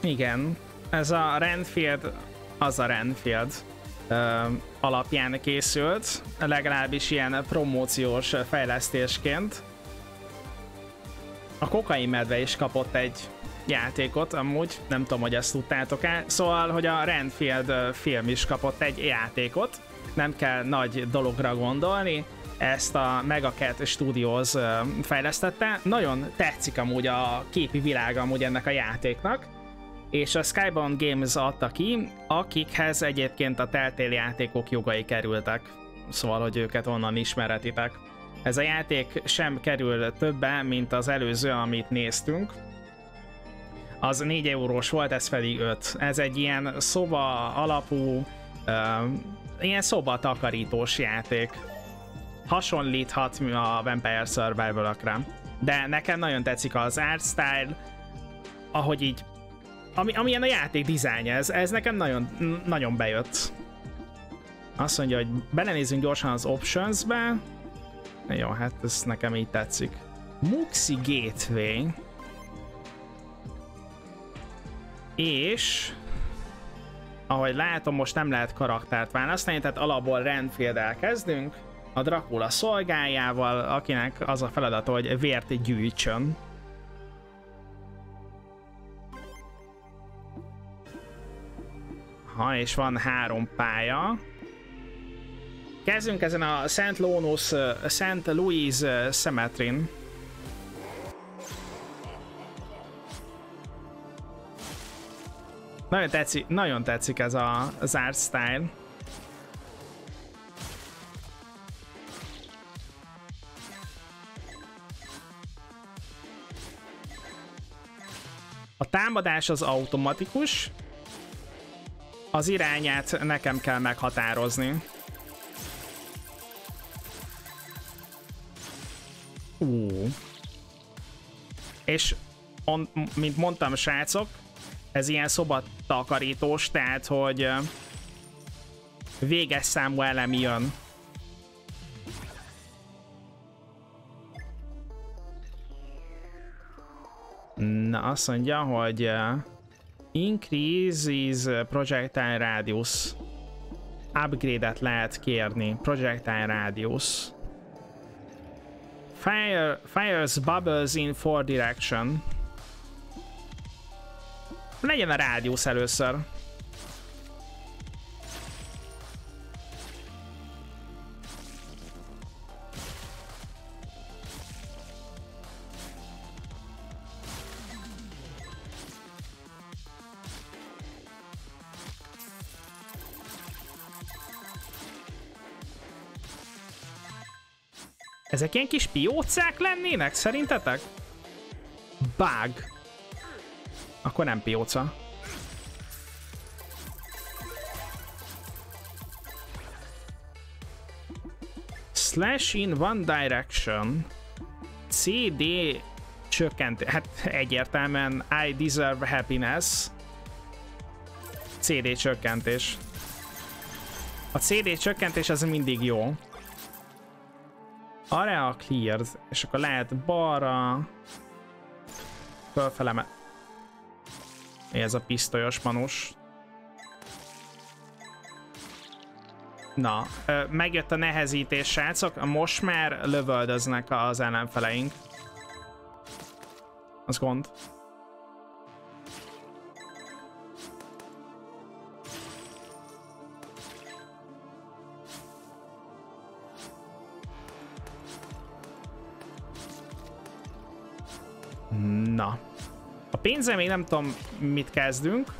Igen, ez a Renfield, az a Renfield alapján készült, legalábbis ilyen promóciós fejlesztésként. A Kokain Medve is kapott egy játékot, amúgy nem tudom, hogy ezt tudtátok-e. Szóval, hogy a Renfield film is kapott egy játékot, nem kell nagy dologra gondolni, ezt a Megacat Studios fejlesztette. Nagyon tetszik amúgy a képi világa amúgy ennek a játéknak, és a Skybound Games adta ki, akikhez egyébként a Telltale játékok jogai kerültek. Szóval, hogy őket onnan ismerhetitek. Ez a játék sem kerül többe, mint az előző, amit néztünk. Az 4 eurós volt, ez pedig 5. Ez egy ilyen szoba alapú, ilyen szoba takarítós játék. Hasonlíthat a Vampire Survival-okra. De nekem nagyon tetszik az art style, ahogy így, amilyen a játék dizájnja, ez nekem nagyon, nagyon bejött. Azt mondja, hogy belenézzünk gyorsan az options-be. Jó, hát ez nekem így tetszik. Muxi Gateway. És ahogy látom, most nem lehet karaktert választani, tehát alapból Renfield-el kezdünk, a Dracula szolgájával, akinek az a feladata, hogy vért gyűjtsön. Ha, és van 3 pálya. Kezdünk ezen a St. Louis Cemetery-n. Nagyon tetszik ez az art style. A támadás az automatikus. Az irányát nekem kell meghatározni. És mint mondtam, srácok, ez ilyen szobatakarítós, tehát hogy véges számú elem jön. Na, azt mondja, hogy increases projectile radius. Upgrade-et lehet kérni. Projectile radius. Fires bubbles in 4 direction. Legyen a rádiusz először. Ezek ilyen kis piócák lennének, szerintetek? Bug. Akkor nem pióca. Slash in one direction. CD csökkent. Hát egyértelműen I deserve happiness. CD csökkentés. A CD csökkentés az mindig jó. Area cleared. És akkor lehet balra. Fölfele. Ez a pisztolyos manus. Na, megjött a nehezítés, srácok. Most már lövöldöznek az ellenfeleink. Az gond. Na. A pénzzel még nem tudom, mit kezdünk.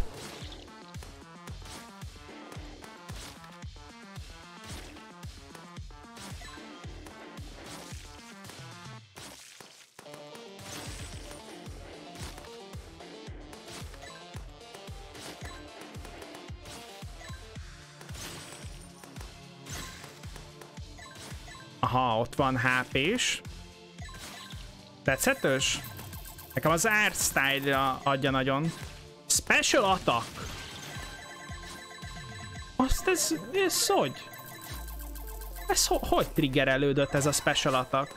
Aha, ott van HP-s. Tetszetős? Nekem az art style adja nagyon. Special attack. Azt ez hogy? Ez hogy triggerelődött ez a special attack?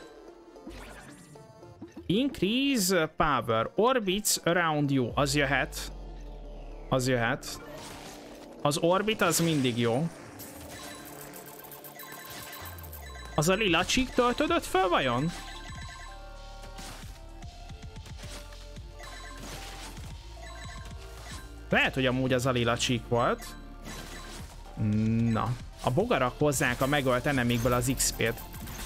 Increase power. Orbits around you. Az jöhet. Az jöhet. Az orbit az mindig jó. Az a lila csík töltődött föl vajon? Lehet, hogy amúgy az a lila csík volt. Na. A bogarak hozzák a megölt enemikből az XP-t.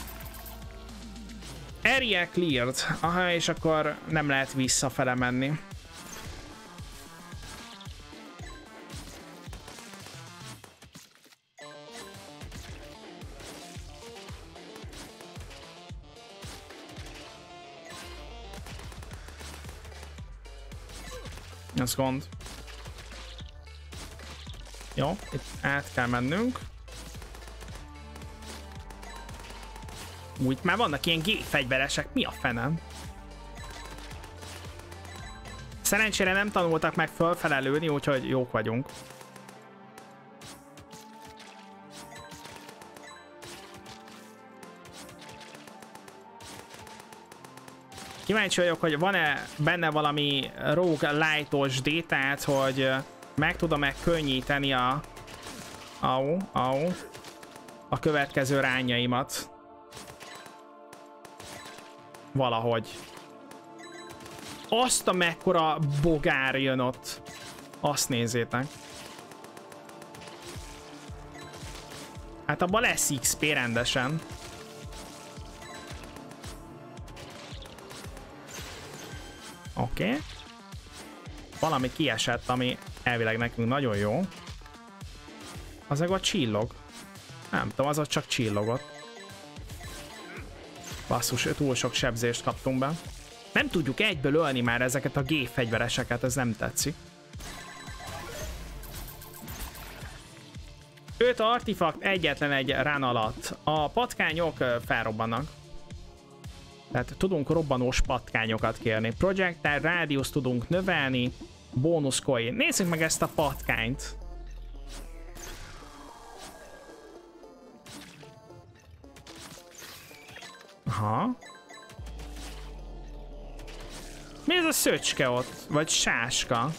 Area cleared. Aha, és akkor nem lehet visszafele menni. Ez gond. Jó, itt át kell mennünk. Úgy, már vannak ilyen gépfegyveresek, mi a fenem? Szerencsére nem tanultak meg fölfele lőni, úgyhogy jók vagyunk. Kíváncsi vagyok, hogy van-e benne valami roguelite-os détát, hogy meg tudom-e könnyíteni a következő rányaimat. Valahogy. Azt a mekkora bogár jön ott. Azt nézzétek. Hát abban lesz XP rendesen. Oké. Valami kiesett, ami elvileg nekünk nagyon jó. Az meg a csillog. Nem tudom, az ott csak csillogott. Basszus, túl sok sebzést kaptunk be. Nem tudjuk egyből ölni már ezeket a gépfegyvereseket, ez nem tetszik. 5 artifakt egyetlen egy run alatt. A patkányok felrobbannak. Tehát tudunk robbanós patkányokat kérni. Projectile radius tudunk növelni. Bónusz coin. Nézzük meg ezt a patkányt. Aha. Mi ez a szöcske ott? Vagy sáska?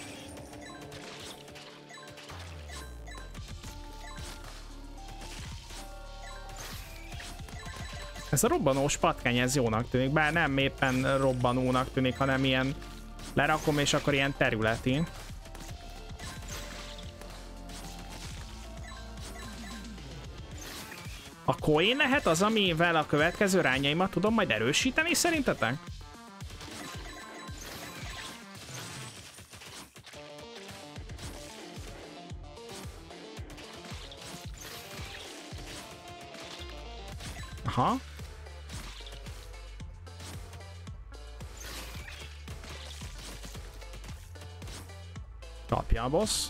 Ez a robbanós patkány, ez jónak tűnik, bár nem éppen robbanónak tűnik, hanem ilyen lerakom, és akkor ilyen területi. A coin lehet az, amivel a következő rányaimat tudom majd erősíteni, szerintetek? Aha. Kapja a boss.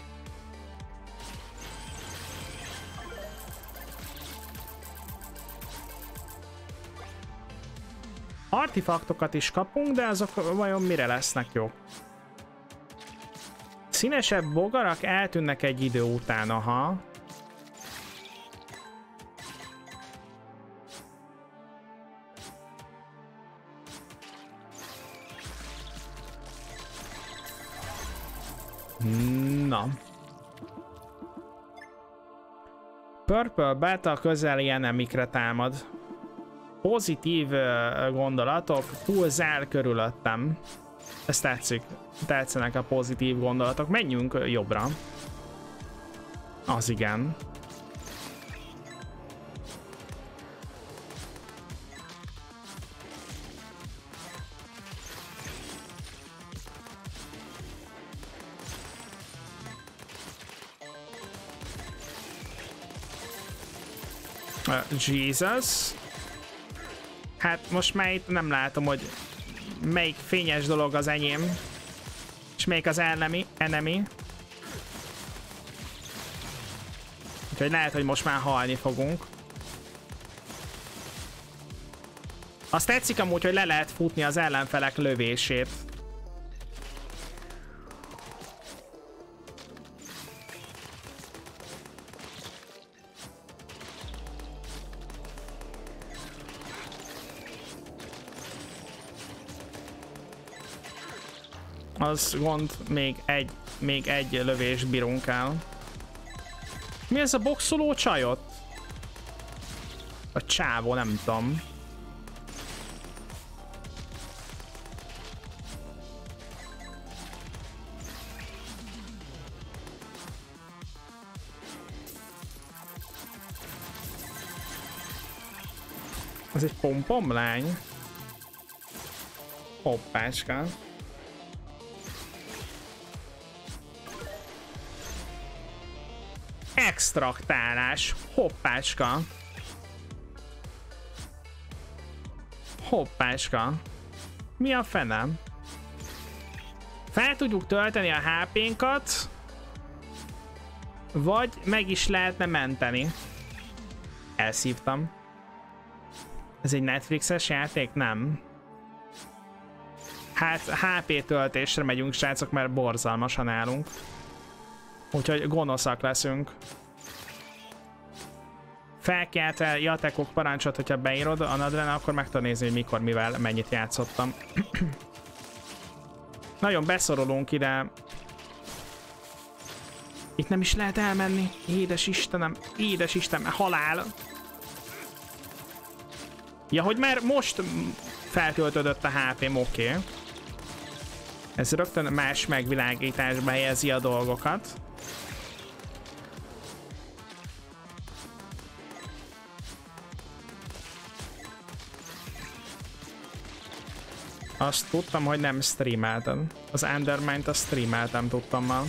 Artifaktokat is kapunk, de azok vajon mire lesznek jók? Színesebb bogarak eltűnnek egy idő után, aha. Na. Purple Beta közeli enemikre támad. Pozitív gondolatok, full zár körülöttem. Ez tetszik. Tetszenek a pozitív gondolatok. Menjünk jobbra. Az igen. Jesus. Hát most már itt nem látom, hogy melyik fényes dolog az enyém, és melyik az enemy. Úgyhogy lehet, hogy most már halni fogunk. Azt tetszik amúgy, hogy le lehet futni az ellenfelek lövését. Az gond, még egy még egy lövés bírunk el. Mi ez a boxoló csajot? A csávó, nem tudom. Ez egy pompomlány. Hoppácska. Extraktálás. Hoppácska. Hoppácska. Mi a fenem? Fel tudjuk tölteni a HP-nkat, vagy meg is lehetne menteni. Elszívtam. Ez egy Netflixes játék? Nem. Hát HP töltésre megyünk, srácok, mert borzalmasan állunk. Úgyhogy gonoszak leszünk. Felkeltel Jatekok parancsot, hogyha beírod a nadrán, akkor meg tudod nézni, hogy mikor, mivel, mennyit játszottam. Nagyon beszorulunk ide. Itt nem is lehet elmenni. Édes Istenem, halál. Ja, hogy már most feltöltődött a HP-m, oké. Ez rögtön más megvilágításba helyezi a dolgokat. Azt tudtam, hogy nem streameltem. Az Undermine-t azt streameltem, tudtam már.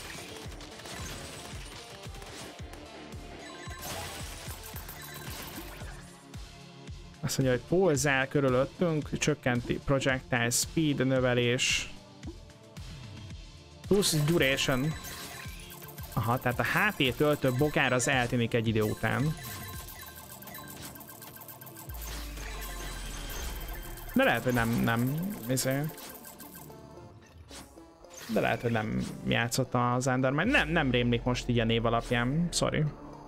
Azt mondja, hogy pulzál körülöttünk, csökkenti projectile speed, növelés. Plusz duration. Aha, tehát a HP töltő bogár az eltűnik egy idő után. De lehet, hogy nem de lehet, hogy nem játszott az Enderman. Nem rémlik most így a név alapján. Sorry.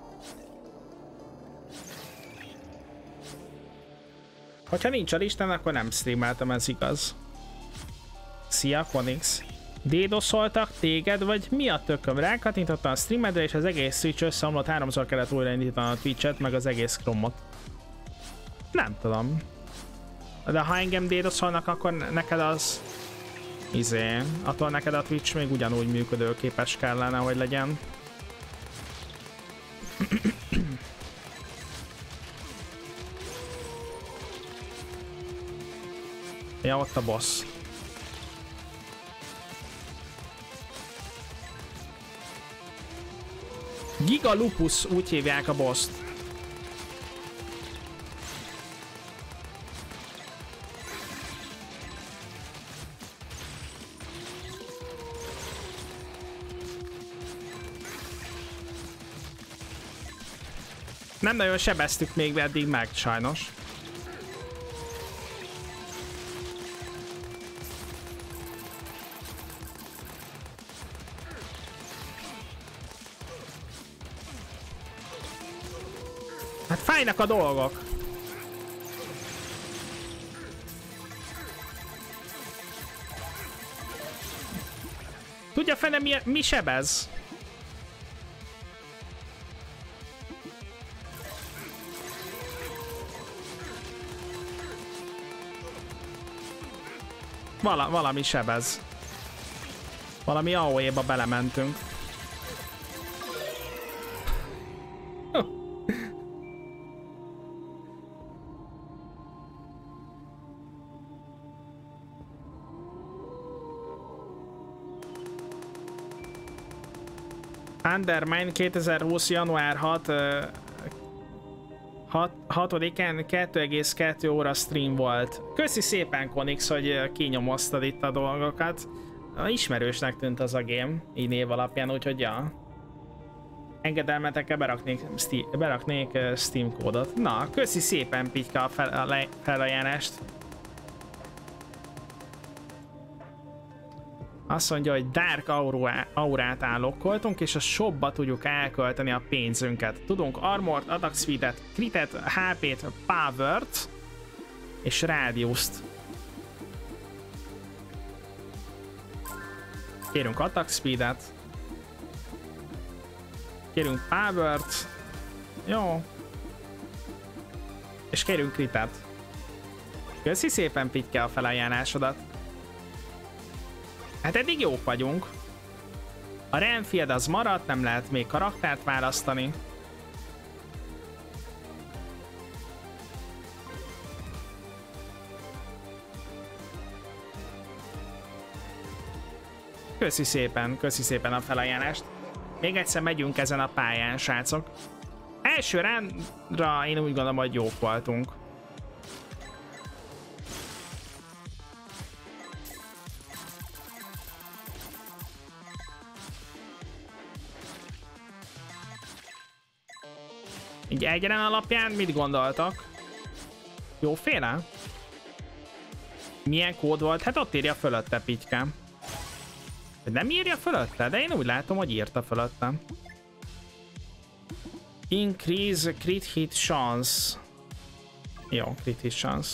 Hogyha nincs a listán, akkor nem streameltem, ez igaz. Szia, Konix. DDoS-oltak téged, vagy mi a tököm? Rákattintottam a streamedre, és az egész Switch összeomlott, 3-szor kellett újraindítani a Twitch-et, meg az egész Chrome-ot. Nem tudom. De ha engem DDoS-olnak, akkor neked az... attól neked a Twitch még ugyanúgy működőképes kellene, hogy legyen. Ja, ott a boss. Giga Lupus, úgy hívják a boss-t. Nem nagyon sebeztük még eddig meg, sajnos. Hát fájnak a dolgok. Tudja fene mi sebez? Valami sebez. Valami AOE-ba belementünk. Undermine 2020. január 6-án 2,2 óra stream volt. Köszi szépen, Konix, hogy kinyomoztad itt a dolgokat. Ismerősnek tűnt az a game, így név alapján, úgyhogy ja. Engedelmetekkel beraknék Steam kódot. Na, köszi szépen, Pityka, a felajánlást. Azt mondja, hogy Dark aurát állokkoltunk, és a shopba tudjuk elkölteni a pénzünket. Tudunk armort, attack speedet, critet, HP-t, powert és radiust. Kérünk attack speedet. Kérünk power-t. Jó. És kérünk kritet. Köszi szépen, Pityke, a felajánlásodat. Hát eddig jók vagyunk. A Renfield az maradt, nem lehet még karaktert választani. Köszi szépen a felajánlást. Még egyszer megyünk ezen a pályán, srácok. Első ránra én úgy gondolom, hogy jók voltunk. Így egy rán alapján mit gondoltak? Jóféle? Milyen kód volt? Hát ott írja fölötte, Pitykám. Nem írja fölötte, de én úgy látom, hogy írta fölötte. Increase crit hit chance. Jó, crit hit chance.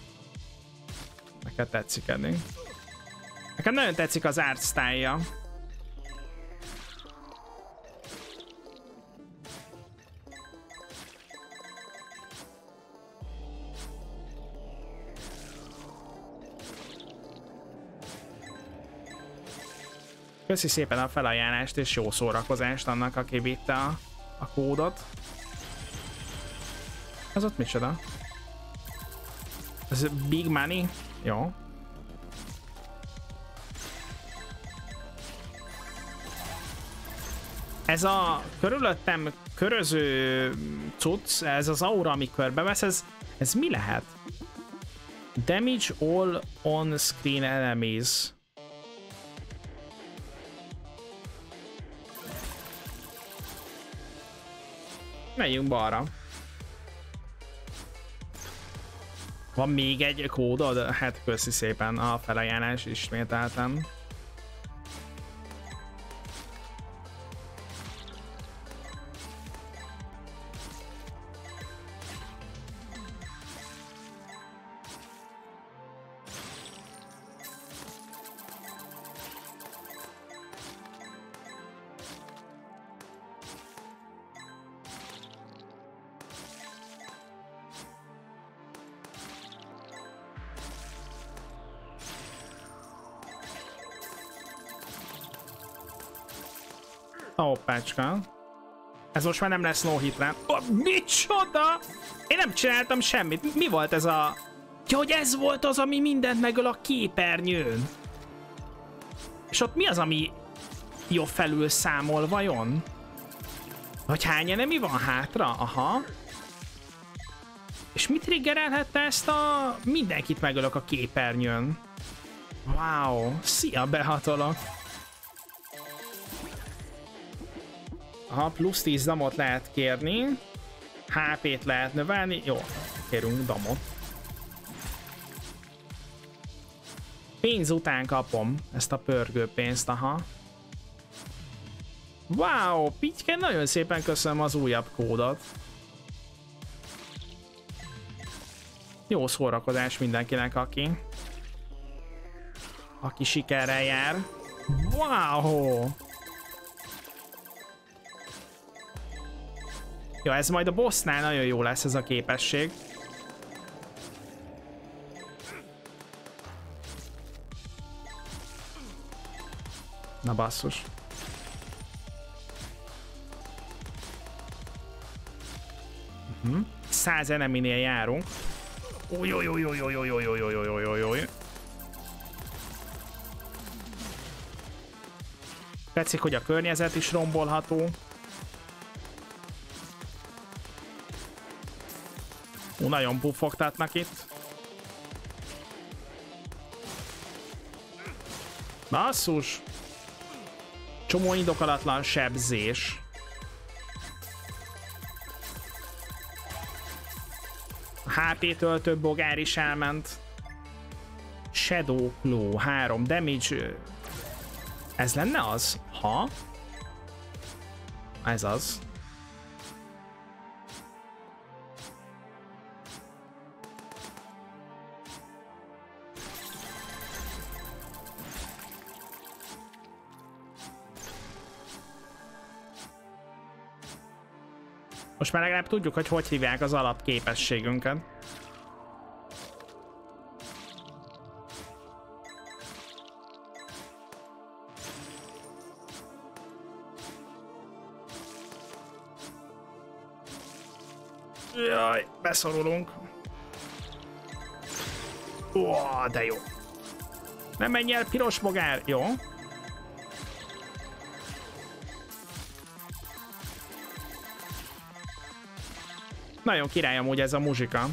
Neked tetszik eddig. Nekem nagyon tetszik az art style-ja. Köszi szépen a felajánlást és jó szórakozást annak, aki vitte a kódot. Az ott micsoda? Ez big money? Jó. Ez a körülöttem köröző cucc, ez az aura, ami körbevesz, ez mi lehet? Damage all on-screen enemies. Megyünk balra. Van még egy kódod? Hát köszi szépen a felajánlás ismételten. Hoppácska. Ez most már nem lesz no hit rá. Oh, micsoda? Én nem csináltam semmit. Mi volt ez a... Ja, hogy ez volt az, ami mindent megöl a képernyőn. És ott mi az, ami jobb felül számol vajon? Vagy hány enemi van hátra? Aha. És mit triggerelhette ezt a... Mindenkit megölök a képernyőn. Wow. Szia, behatolok. Aha, plusz 10 damot lehet kérni. HP-t lehet növelni. Jó, kérünk damot. Pénz után kapom ezt a pörgő pénzt, aha. Wow, Pityke, nagyon szépen köszönöm az újabb kódot. Jó szórakozás mindenkinek, aki sikerrel jár. Wow! Jó, ez majd a bossnál nagyon jó lesz ez a képesség. Na basszus. Uh-huh. 100 eneminél járunk. Tetszik, hogy a környezet is rombolható. Nagyon puffogtatnak itt. Basszus! Csomó indokolatlan sebzés. A HP-től több bogár is elment. Shadow Claw 3 damage. Ez lenne az? Ha? Ez az. Most már legalább tudjuk, hogy hívják az alapképességünket. Jaj, beszorulunk. Ó, de jó. Nem menj el, piros bogár. Jó. Nagyon király amúgy ez a muzsika.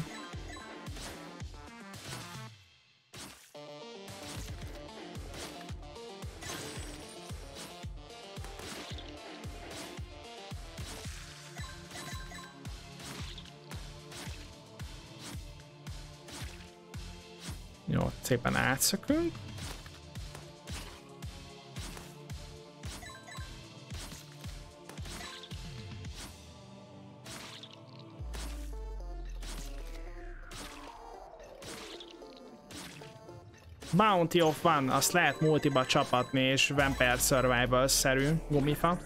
Jó, szépen átszökünk. Bounty of One, azt lehet multiba csapatni, és Vampire Survival-szerű gumifa.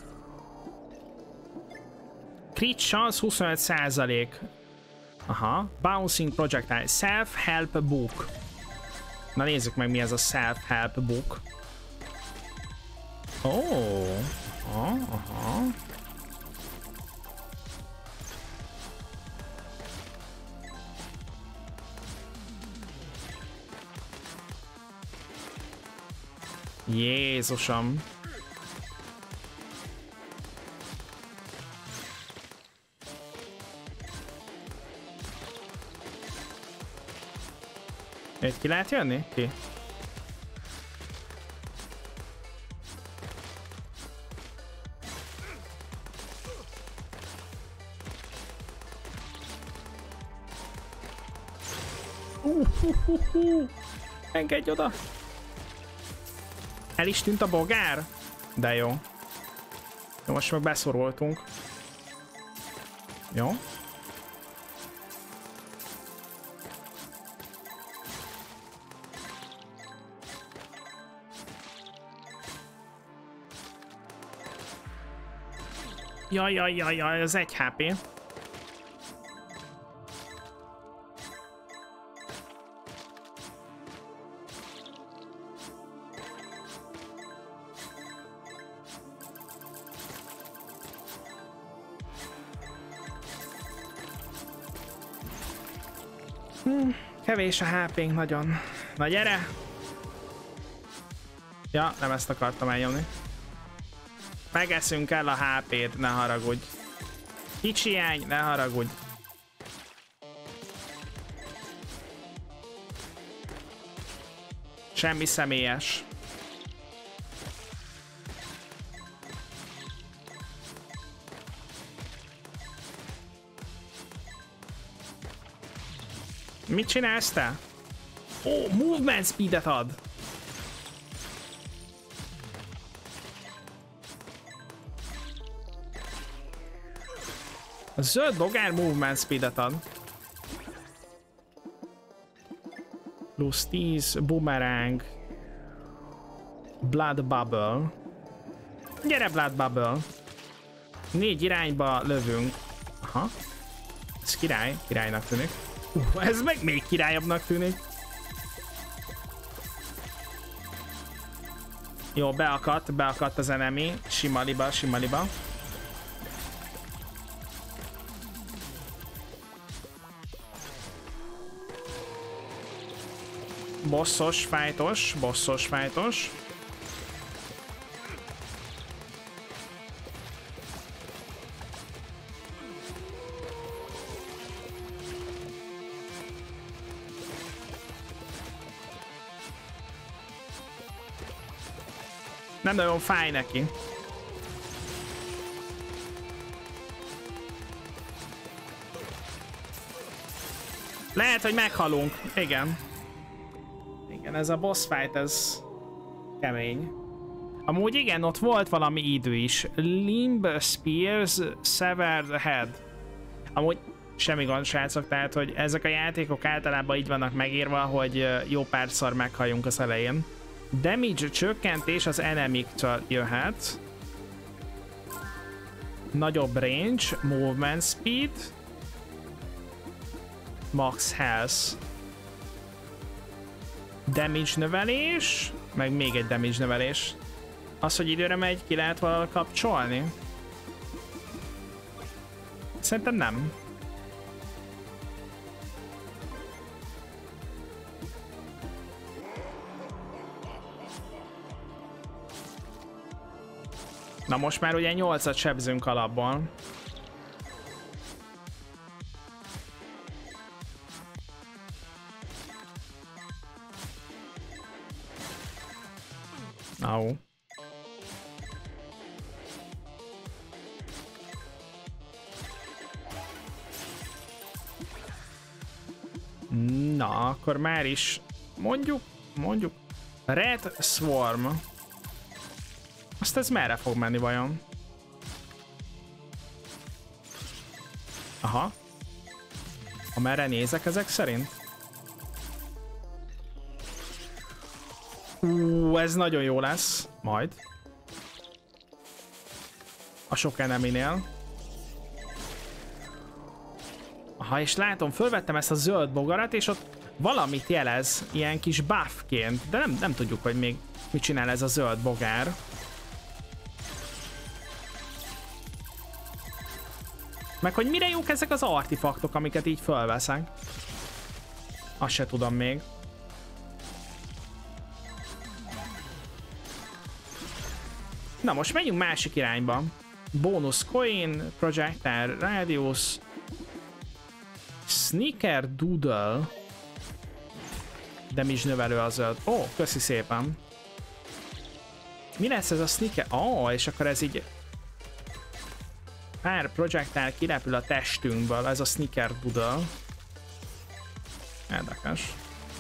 Crit chance 25%. Aha. Bouncing projectile. Self-help book. Na nézzük meg, mi ez a self-help book. Ó. Aha, aha. Jézusom. Itt ki lehet jönni? Ki? Engedj oda! El is tűnt a bogár? De jó. Jó, most meg beszoroltunk. Jó. Jaj, ez 1 HP. Kevés a HP-nk nagyon. Na gyere! Ja, nem ezt akartam elnyomni. Megeszünk el a HP-t, ne haragudj. Kicsi hiány, ne haragudj. Semmi személyes. Mit csinálsz te? Ó, movement speedet ad. A zöld bogár movement speedet ad. Plusz 10, boomerang. Blood bubble. Gyere, blood bubble. 4 irányba lövünk. Aha. Ez királynak tűnik. Ez meg még királyabbnak tűnik. Jó, beakadt az enemy. Simaliba. Bossos fájtos. Nem nagyon fáj neki. Lehet, hogy meghalunk. Igen, ez a boss fight, ez kemény. Amúgy igen, ott volt valami idő is. Limb, Spears, Severed Head. Amúgy semmi gond, srácok, tehát, hogy ezek a játékok általában így vannak megírva, hogy jó párszor meghalljunk az elején. Damage csökkentés az enemiktől jöhet. Nagyobb range, movement speed, max health, damage növelés, meg még egy damage növelés. Az, hogy időre megy, ki lehet valahol kapcsolni? Szerintem nem. Na most már ugye 8-at sebzünk alapból. Au. Na, akkor már is mondjuk Red Swarm. Azt ez merre fog menni vajon? Aha. Amerre nézek ezek szerint? Ez nagyon jó lesz. Majd. A sok eneminél. Aha, és látom, fölvettem ezt a zöld bogarat, és ott valamit jelez, ilyen kis buffként, de nem tudjuk, hogy még mit csinál ez a zöld bogár. Meg hogy mire jók ezek az artifaktok, amiket így fölveszek. Azt se tudom még. Na most menjünk másik irányba. Bonus coin, projectile radius, sneaker doodle, damage növelő a zöld. Ó, köszi szépen. Mi lesz ez a sneaker? Ó, és akkor ez így pár projectile kirepül a testünkből, ez a sneaker doodle. Érdekes.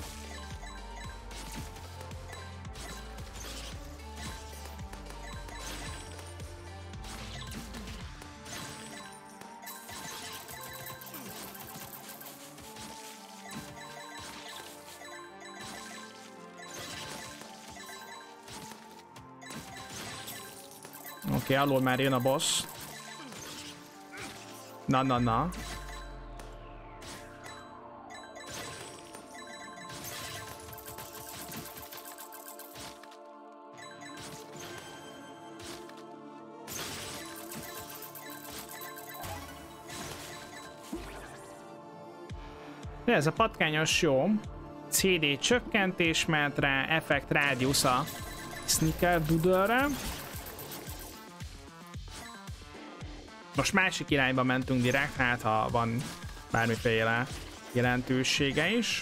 Oké, alul már jön a boss. Na. De ez a patkányos jó. CD csökkentés ment rá, effekt rádiusz a sneaker doodle-re. Most másik irányba mentünk direkt, hát ha van bármiféle jelentősége is.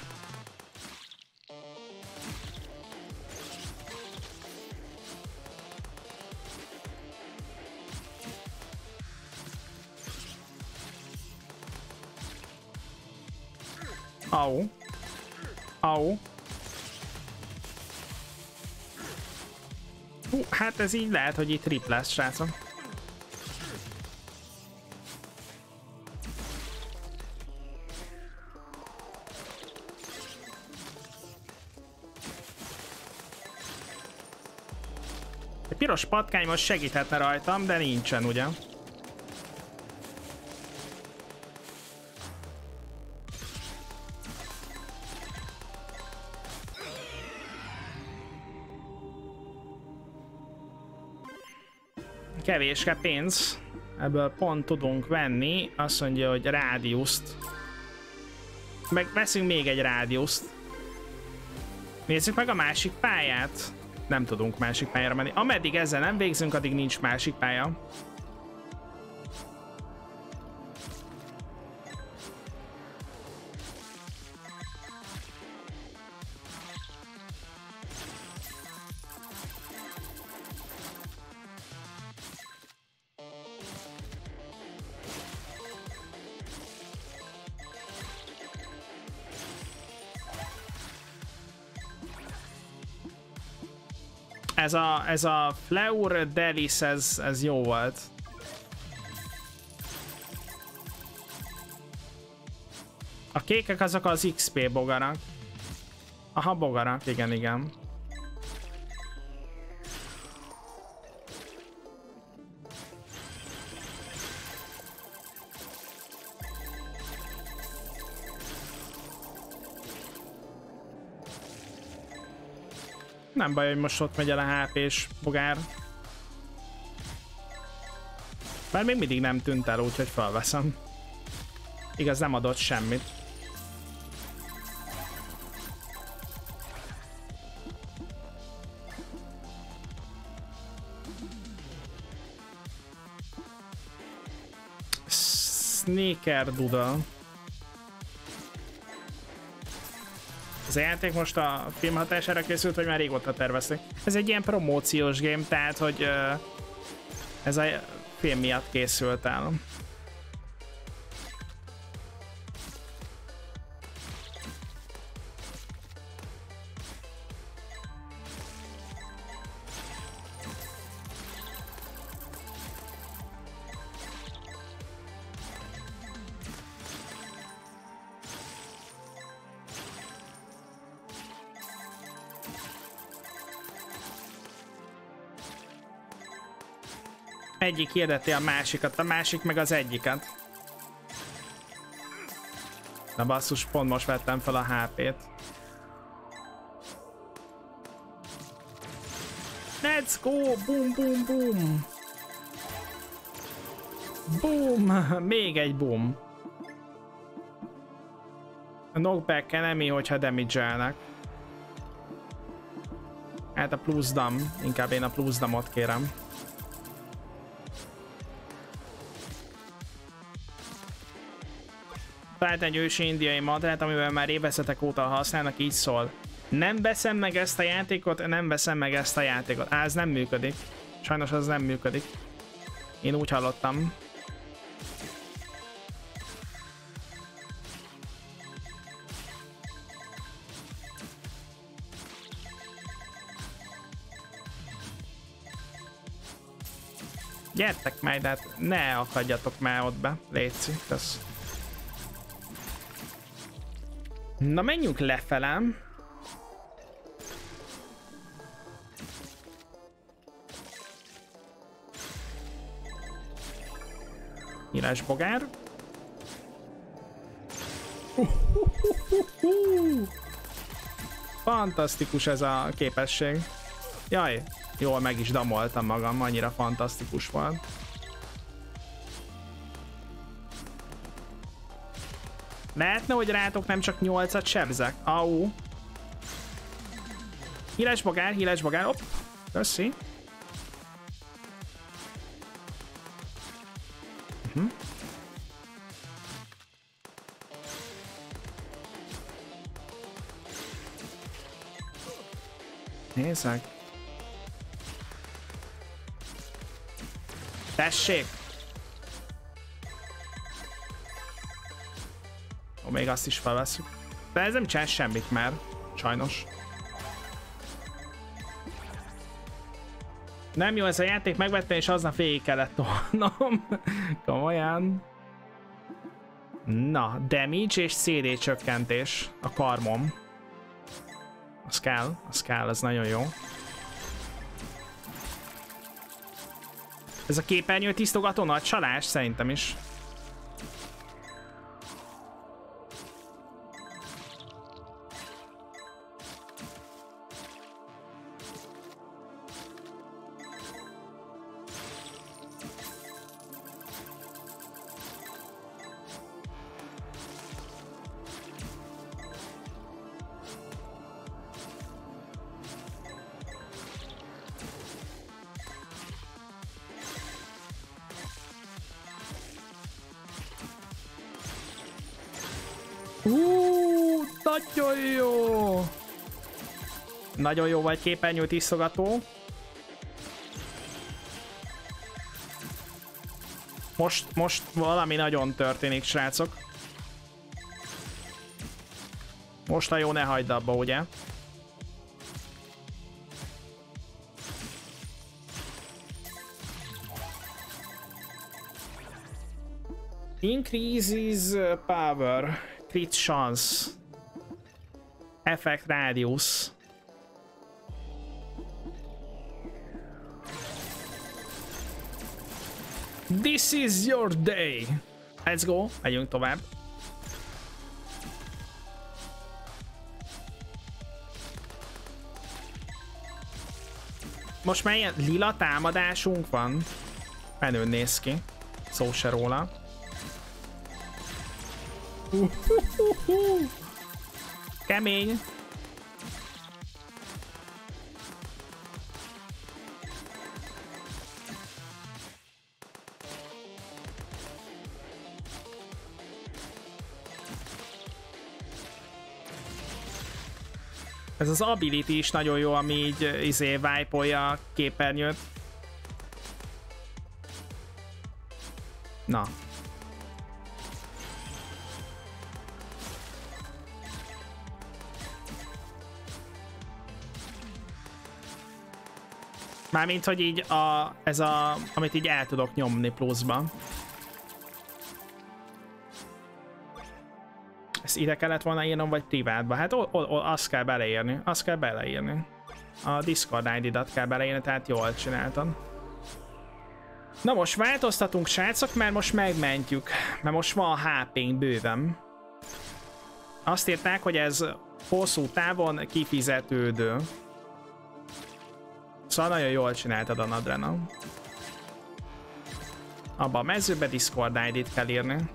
Au. Hát ez így lehet, hogy itt trip lesz, srácok. A piros patkány most segíthetne rajtam, de nincsen, ugye? Kevéske pénz. Ebből pont tudunk venni. Azt mondja, hogy rádiuszt. Meg veszünk még egy rádiuszt. Nézzük meg a másik pályát. Nem tudunk másik pályára menni. Ameddig ezzel nem végzünk, addig nincs másik pálya. Ez a Fleur Delis, ez jó volt. A kékek azok az XP bogarak. Aha, bogarak, igen. Nem baj, hogy most ott megy el a HP-s bogár. Bár még mindig nem tűnt el, úgyhogy felveszem. Igaz, nem adott semmit. Sneaker Doodle. Ez a játék most a film hatására készült, vagy már régóta tervezték? Ez egy ilyen promóciós game, tehát hogy ez a film miatt készült el. Egyik hirdeti a másikat, a másik meg az egyiket. Na basszus, pont most vettem fel a HP-t. Let's go! Boom, boom, boom! Boom! Még egy boom. A knockback enemy, hogyha damage-elnek. Hát a plusz dam. Inkább én a plusz damot kérem. Talált egy ősi indiai madrát, amivel már éveszetek óta használnak, így szól. Nem veszem meg ezt a játékot, nem veszem meg ezt a játékot. Á, ez nem működik. Sajnos az nem működik. Én úgy hallottam. Gyertek majd, hát ne akadjatok már ott be. Létszik, kösz. Na, menjünk lefele. Írásbogár. Fantasztikus ez a képesség. Jaj, jól meg is damoltam magam, annyira fantasztikus volt. Lehetne, hogy rátok nem csak 8-at sebzek? Au. Híles bogár, hopp. Köszi. Nézzek. Tessék. Ó, még azt is felveszünk. De ez nem csinál semmit már. Sajnos. Nem jó ez a játék, megvettem és aznap végig kellett tolnom. Komolyan. Na, damage és CD csökkentés a karmom. Az kell, az nagyon jó. Ez a képernyő tisztogató nagy csalás, szerintem is. Nagyon jó! Nagyon jó vagy képernyő tisztogató. Most valami nagyon történik, srácok. Most a jó ne hagyd abba, ugye? Increases power. Crit chance. Effect radius. This is your day. Let's go. Megyünk tovább. most már ilyen lila támadásunk van. Menőn néz ki. Szó se róla. Kemény. Ez az ability is nagyon jó, ami így wipe-olja a képernyőt. Na. Mármint, hogy így amit így el tudok nyomni pluszba. Ezt ide kellett volna írnom, vagy privátba? Hát azt kell beleírni, A Discord ID-dat kell beleírni, tehát jól csináltad. Na most változtatunk, srácok, mert most megmentjük. Mert most van HP-nk bőven. Azt írták, hogy ez hosszú távon kifizetődő. Szóval nagyon jól csináltad a Nadrena. Abba a mezőbe Discord ID-t kell írni.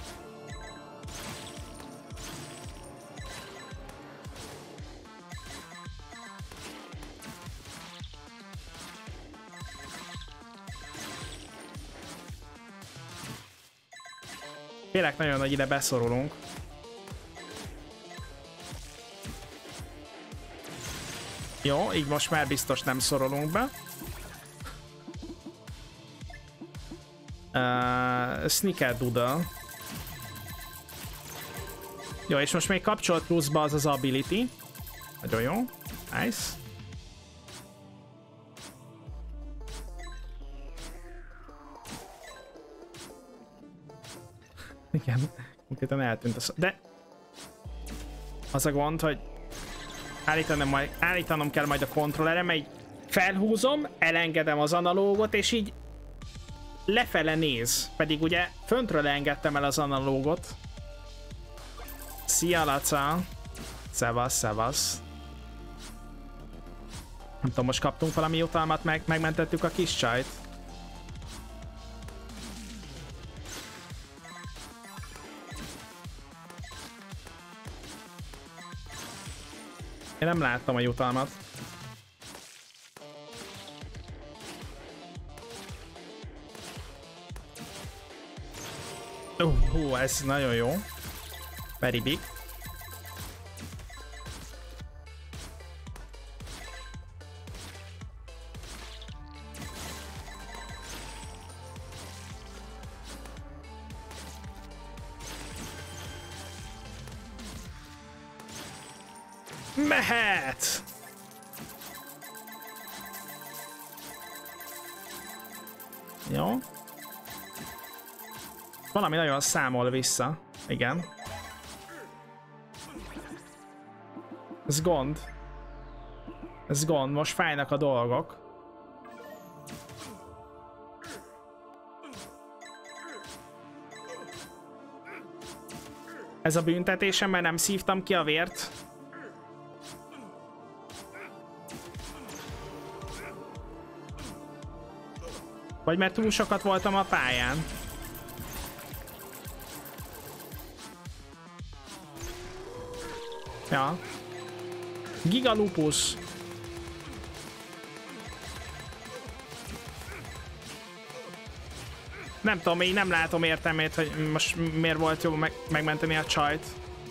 Félek nagyon, hogy ide beszorulunk. Jó, így most már biztos nem szorulunk be. Snickerdoodle. Jó, és most még kapcsolt pluszba az ability. Nagyon jó. Nice. Igen, konkrétan eltűnt a de az a gond, hogy állítanom kell majd a kontrollerem, mert így felhúzom, elengedem az analógot, és így lefele néz. Pedig ugye föntről engedtem el az analógot. Szia, Laca! Szevasz, szevasz. Nem tudom, most kaptunk valami jutalmat, megmentettük a kis csajt. Én nem láttam a jutalmat. Ez nagyon jó. Very big. Mehet! Jó. Valami nagyon számol vissza. Igen. Ez gond. Ez gond. Most fájnak a dolgok. Ez a büntetésem, mert nem szívtam ki a vért. Vagy mert túl sokat voltam a pályán. Ja. Giga lupus. Nem tudom, én nem látom értelmét, hogy most miért volt jó megmenteni a csajt.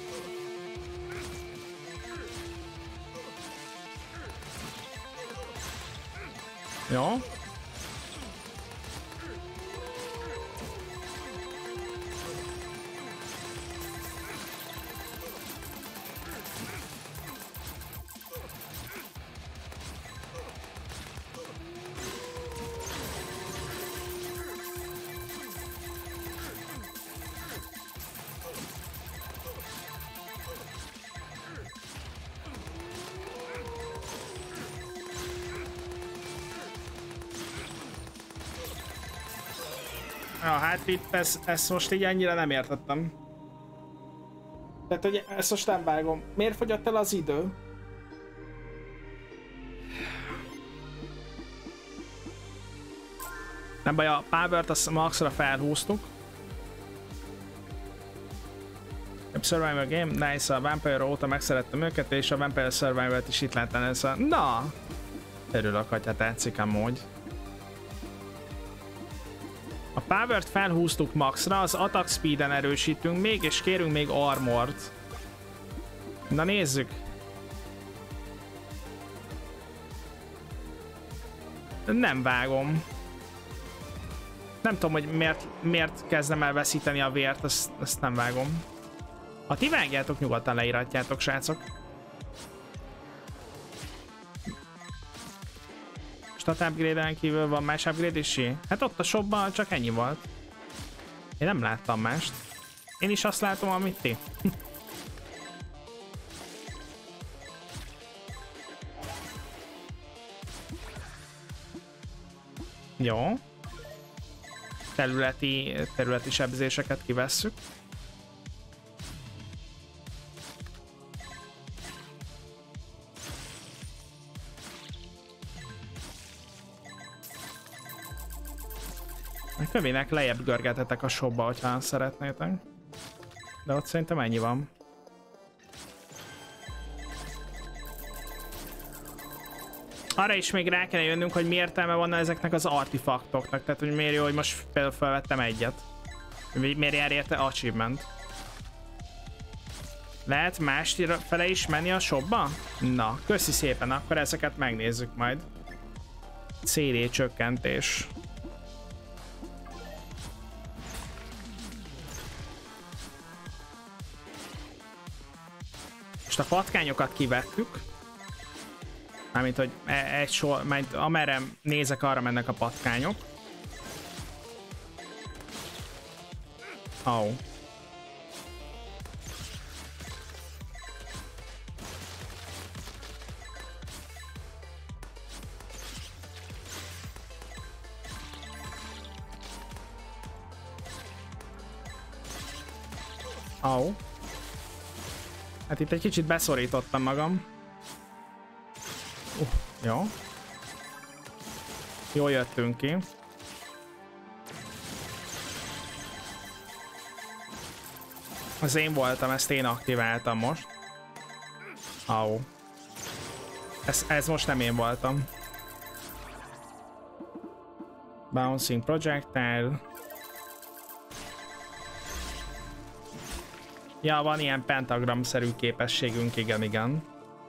Jó. Hát itt ezt most így ennyire nem értettem. Tehát, hogy ezt most nem vágom. Miért fogyott el az idő? Nem baj, a Power-t azt maxra felhúztuk. A Survival Game, nice, a Vampire óta megszerettem őket, és a Vampire Survival-t is itt láttam először. Na! Örülök, hogyha tetszik amúgy. A Power-t felhúztuk maxra, az Attack Speed-en erősítünk még, és kérünk még Armort. Na nézzük! Nem vágom. Nem tudom, hogy miért kezdem el veszíteni a vért, ezt nem vágom. Ha ti vágjátok, nyugodtan leíratjátok, srácok. Stat upgrade-en kívül van más upgrade is? Hát ott a shopban csak ennyi volt. Én nem láttam mást. Én is azt látom, amit ti. Jó. Területi sebzéseket kivesszük. A kövének lejjebb görgetetek a shopba, hogyha szeretnétek. De ott szerintem ennyi van. Arra is még rá kell jönnünk, hogy mi értelme van ezeknek az artifaktoknak. Tehát, hogy miért jó, hogy most például felvettem egyet. Miért jár érte achievement. Lehet más fele is menni a shopba? Na, köszi szépen, akkor ezeket megnézzük majd. CD csökkentés. Most a patkányokat kivettük. Mármint, hogy egy sor, majd amerre nézek, arra mennek a patkányok. Oh. Oh. Hát itt egy kicsit beszorítottam magam. Jó. Jól jöttünk ki. Az én voltam, ezt én aktiváltam most. Au. Ez most nem én voltam. Bouncing projectile. Ja, van ilyen pentagram-szerű képességünk, igen.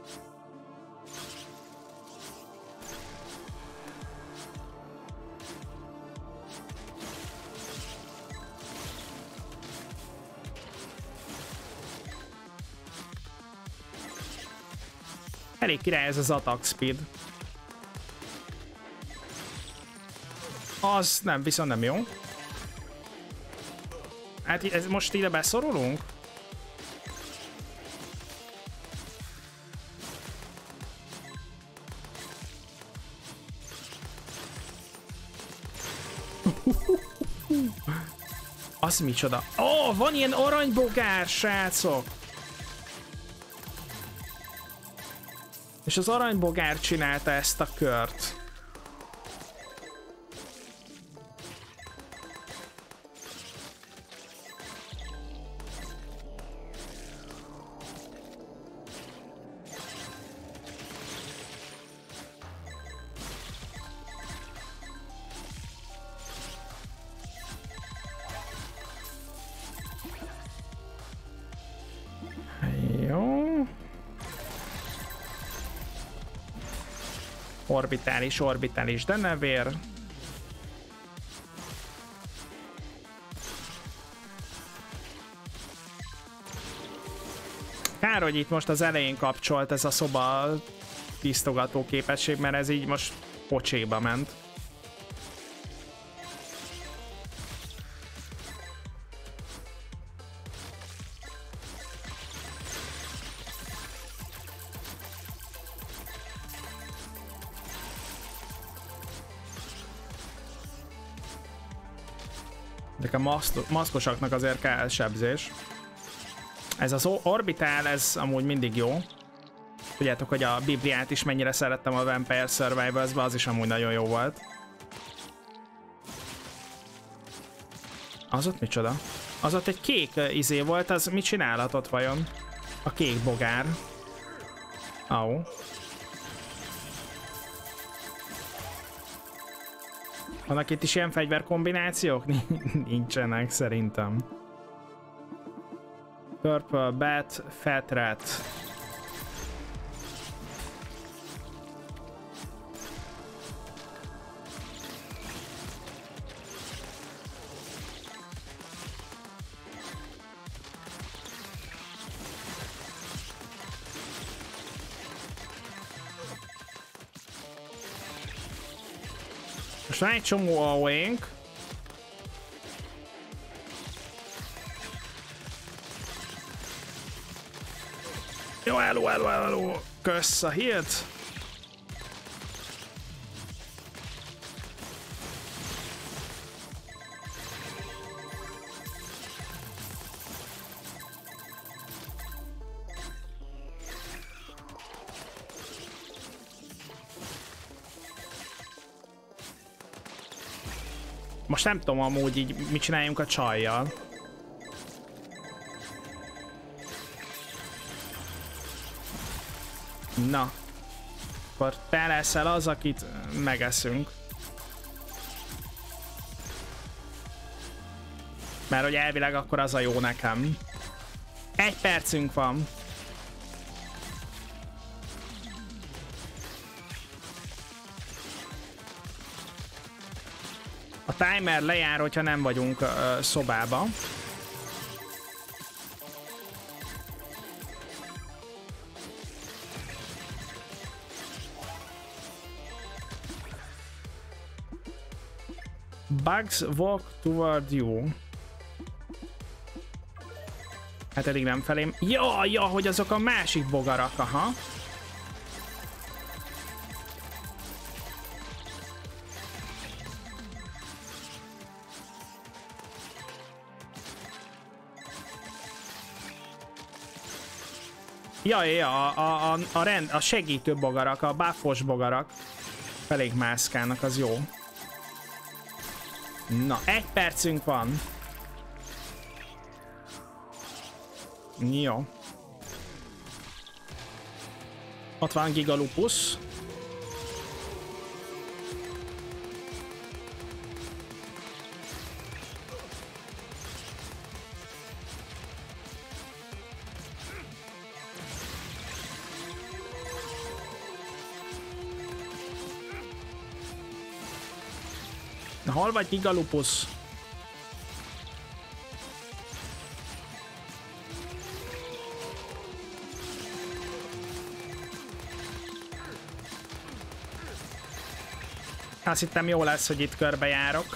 Elég király ez az attack speed. Az nem, viszont nem jó. Hát ez most ide beszorulunk? Az micsoda? Ó, van ilyen aranybogár, srácok! És az aranybogár csinálta ezt a kört. Orbitális denevér. Kár, hogy itt most az elején kapcsolt ez a szoba tisztogató képesség, mert ez így most pocséba ment. A maszkosaknak azért kell sebzés. Ez az orbitál, ez amúgy mindig jó. Tudjátok, hogy a Bibliát is mennyire szerettem a Vampire Survivors-ba, az is amúgy nagyon jó volt. Az ott micsoda? Az ott egy kék izé volt, az mit csinálhatott vajon? A kék bogár. Au. Vannak itt is ilyen fegyverkombinációk? Nincsenek szerintem. Purple Bat, Fat Rat. Most van egy csomó AOE-nk. Jó, hello. Kösz a hírt. Most nem tudom amúgy így mit csináljunk a csajjal. Na. Akkor te leszel az, akit megeszünk. Mert hogy elvileg akkor az a jó nekem. 1 percünk van. A timer lejár, hogyha nem vagyunk szobába. Bugs walk toward you. Hát eddig nem felém. Ja, hogy azok a másik bogarak, aha. Ja, a segítő bogarak, a buffos bogarak felénk mászkálnak, az jó. Na, 1 percünk van. Jó. Ott van Gigalupus. Hol vagy, Gigalupus? Azt hittem jó lesz, hogy itt körbejárok.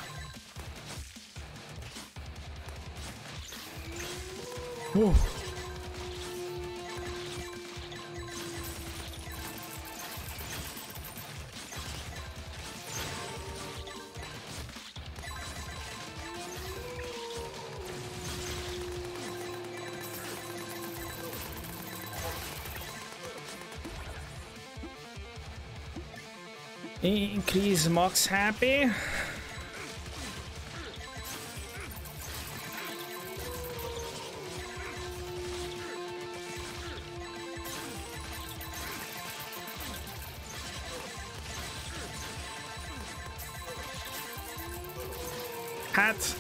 Increase max HP. Hát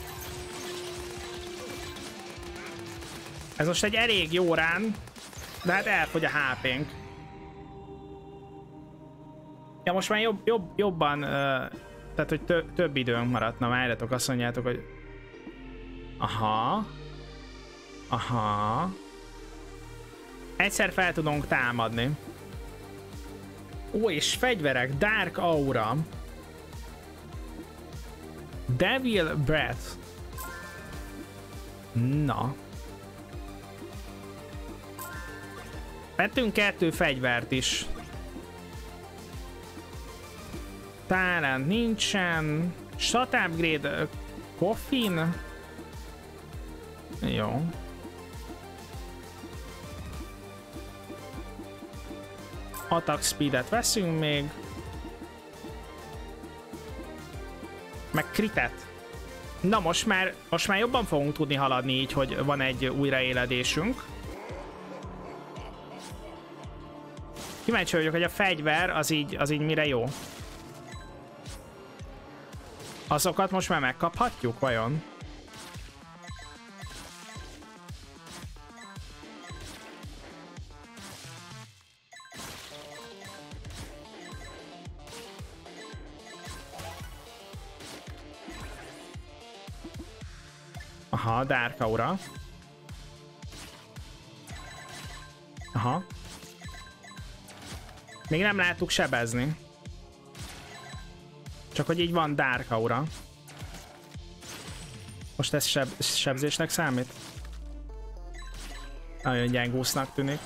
ez most egy elég jó rán, de hát elfogy a HP-nk. Ja, most már jobban, tehát hogy több időnk maradt. Na, várjatok, azt mondjátok, hogy... Aha. Egyszer fel tudunk támadni. Ó, és fegyverek, Dark Aura. Devil Breath. Na. Vettünk 2 fegyvert is. Talent nincsen. Shot upgrade, coffin. Jó. Attack speedet veszünk még. Meg kritet. Na most már jobban fogunk tudni haladni így, hogy van egy újraéledésünk. Kíváncsi vagyok, hogy a fegyver az így mire jó. Azokat most már megkaphatjuk, vajon? Aha, Dark Aura. Aha. Még nem láttuk sebezni. Csak hogy így van Dark Aura. Most ez sebzésnek számít? Nagyon gyengúsznak tűnik.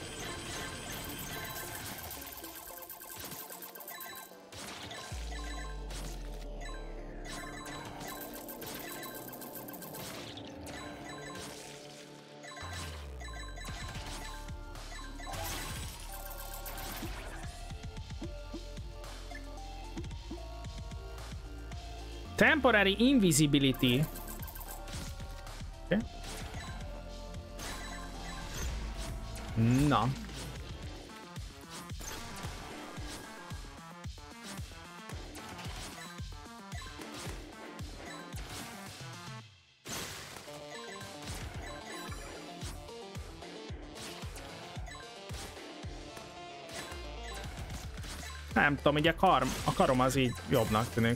Temporary invisibility. Okay. Na. Nem tudom, ugye a karom az így jobbnak tűnik.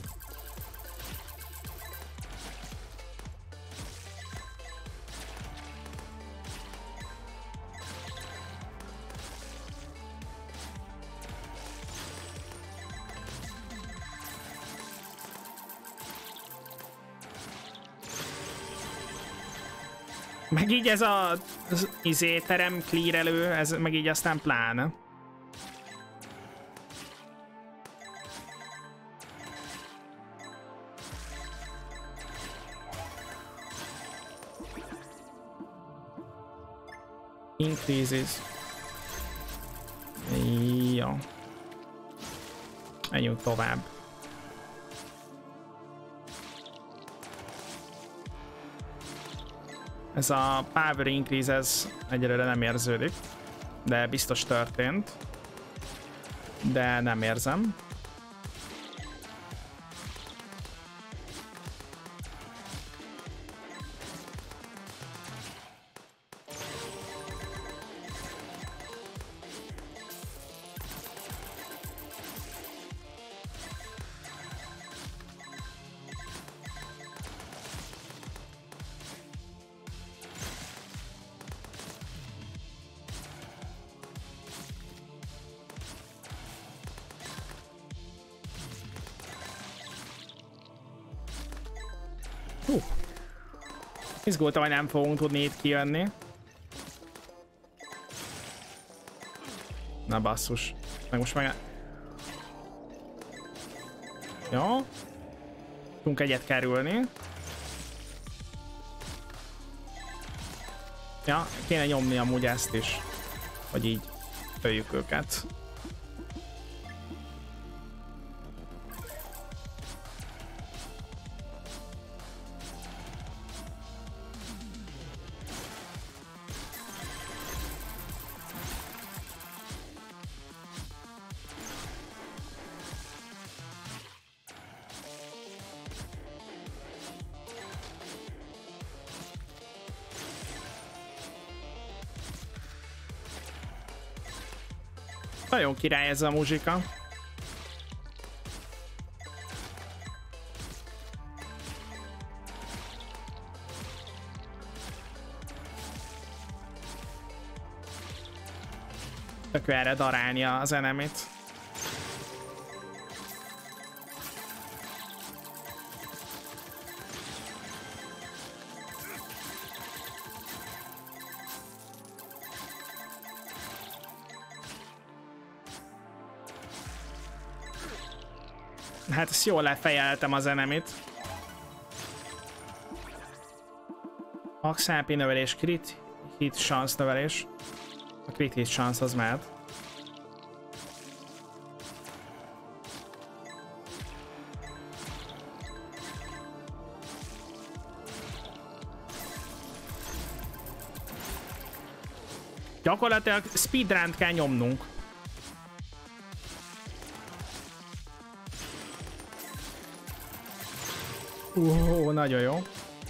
Meg így ez az terem clearelő, ez meg így aztán pláne. Increases. Jó. Menjünk tovább. Ez a power increase, ez egyelőre nem érződik, de biztos történt. De nem érzem. Izgultam, hogy nem fogunk tudni itt kijönni. Na basszus. Meg most meg... Jó. Tudunk egyet kerülni. Ja, kéne nyomni amúgy ezt is. Hogy így öljük őket. Nagyon király ez a muzsika. Tök erre darálnia az enemit. Hát ezt jól lefejeltem az enemit. Max HP növelés, crit hit chance növelés. A crit hit chance az mehet. Gyakorlatilag speedrun-t kell nyomnunk. Nagyon jó.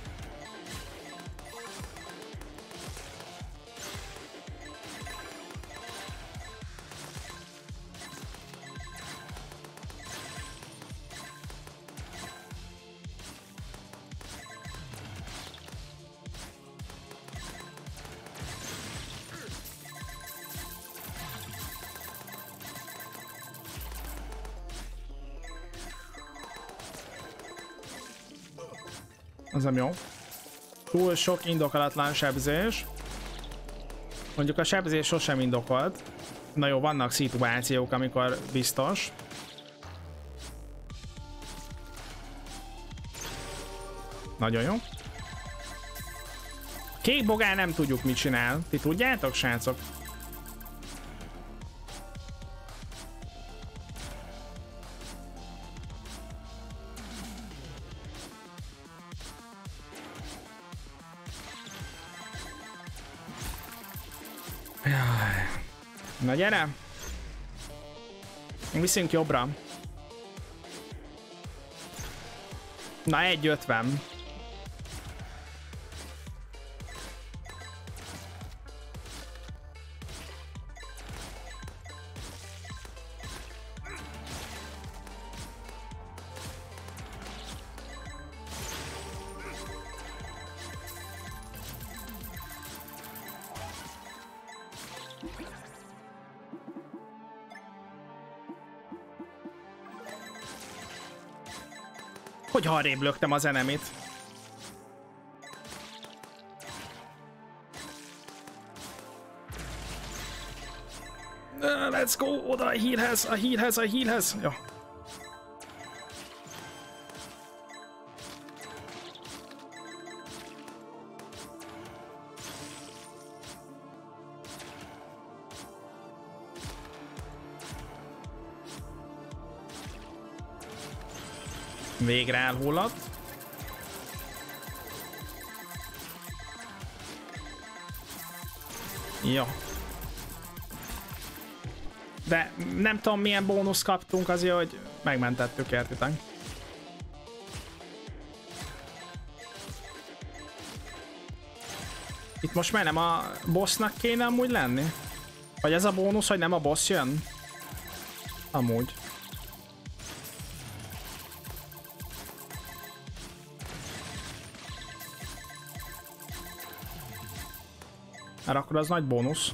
Az nem jó. Túl sok indokolatlan sebzés. Mondjuk a sebzés sosem indokolt. Na jó, vannak szituációk, amikor biztos. Nagyon jó. Kék bogár nem tudjuk mit csinál. Ti tudjátok, srácok? Na gyere! Viszünk jobbra. Na 1.50. Hogy arrébb löktem az enemit. Let's go! Oda a hírhez! Jó. Végre elhullott. Jó. De nem tudom milyen bónusz kaptunk azért, hogy megmentettük, értitek? Itt most már nem a bossnak kéne amúgy lenni? Vagy ez a bónusz, hogy nem a boss jön? Amúgy. Mert akkor az nagy bónusz.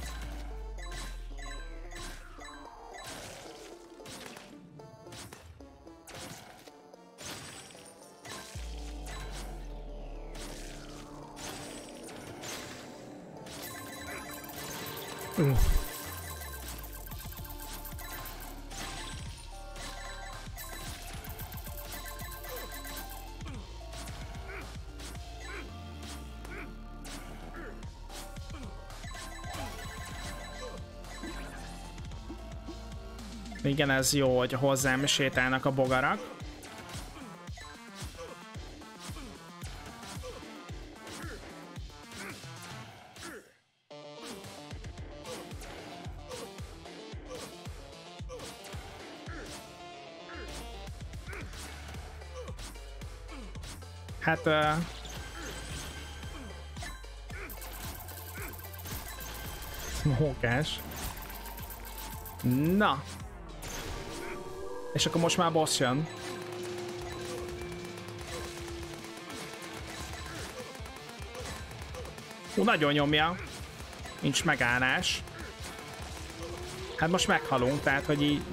Igen, ez jó, hogy hozzám sétálnak a bogarak. Hát... Mókás. Na! És akkor most már boss jön. Nagyon nyomja. Nincs megállás. Hát most meghalunk, tehát hogy így...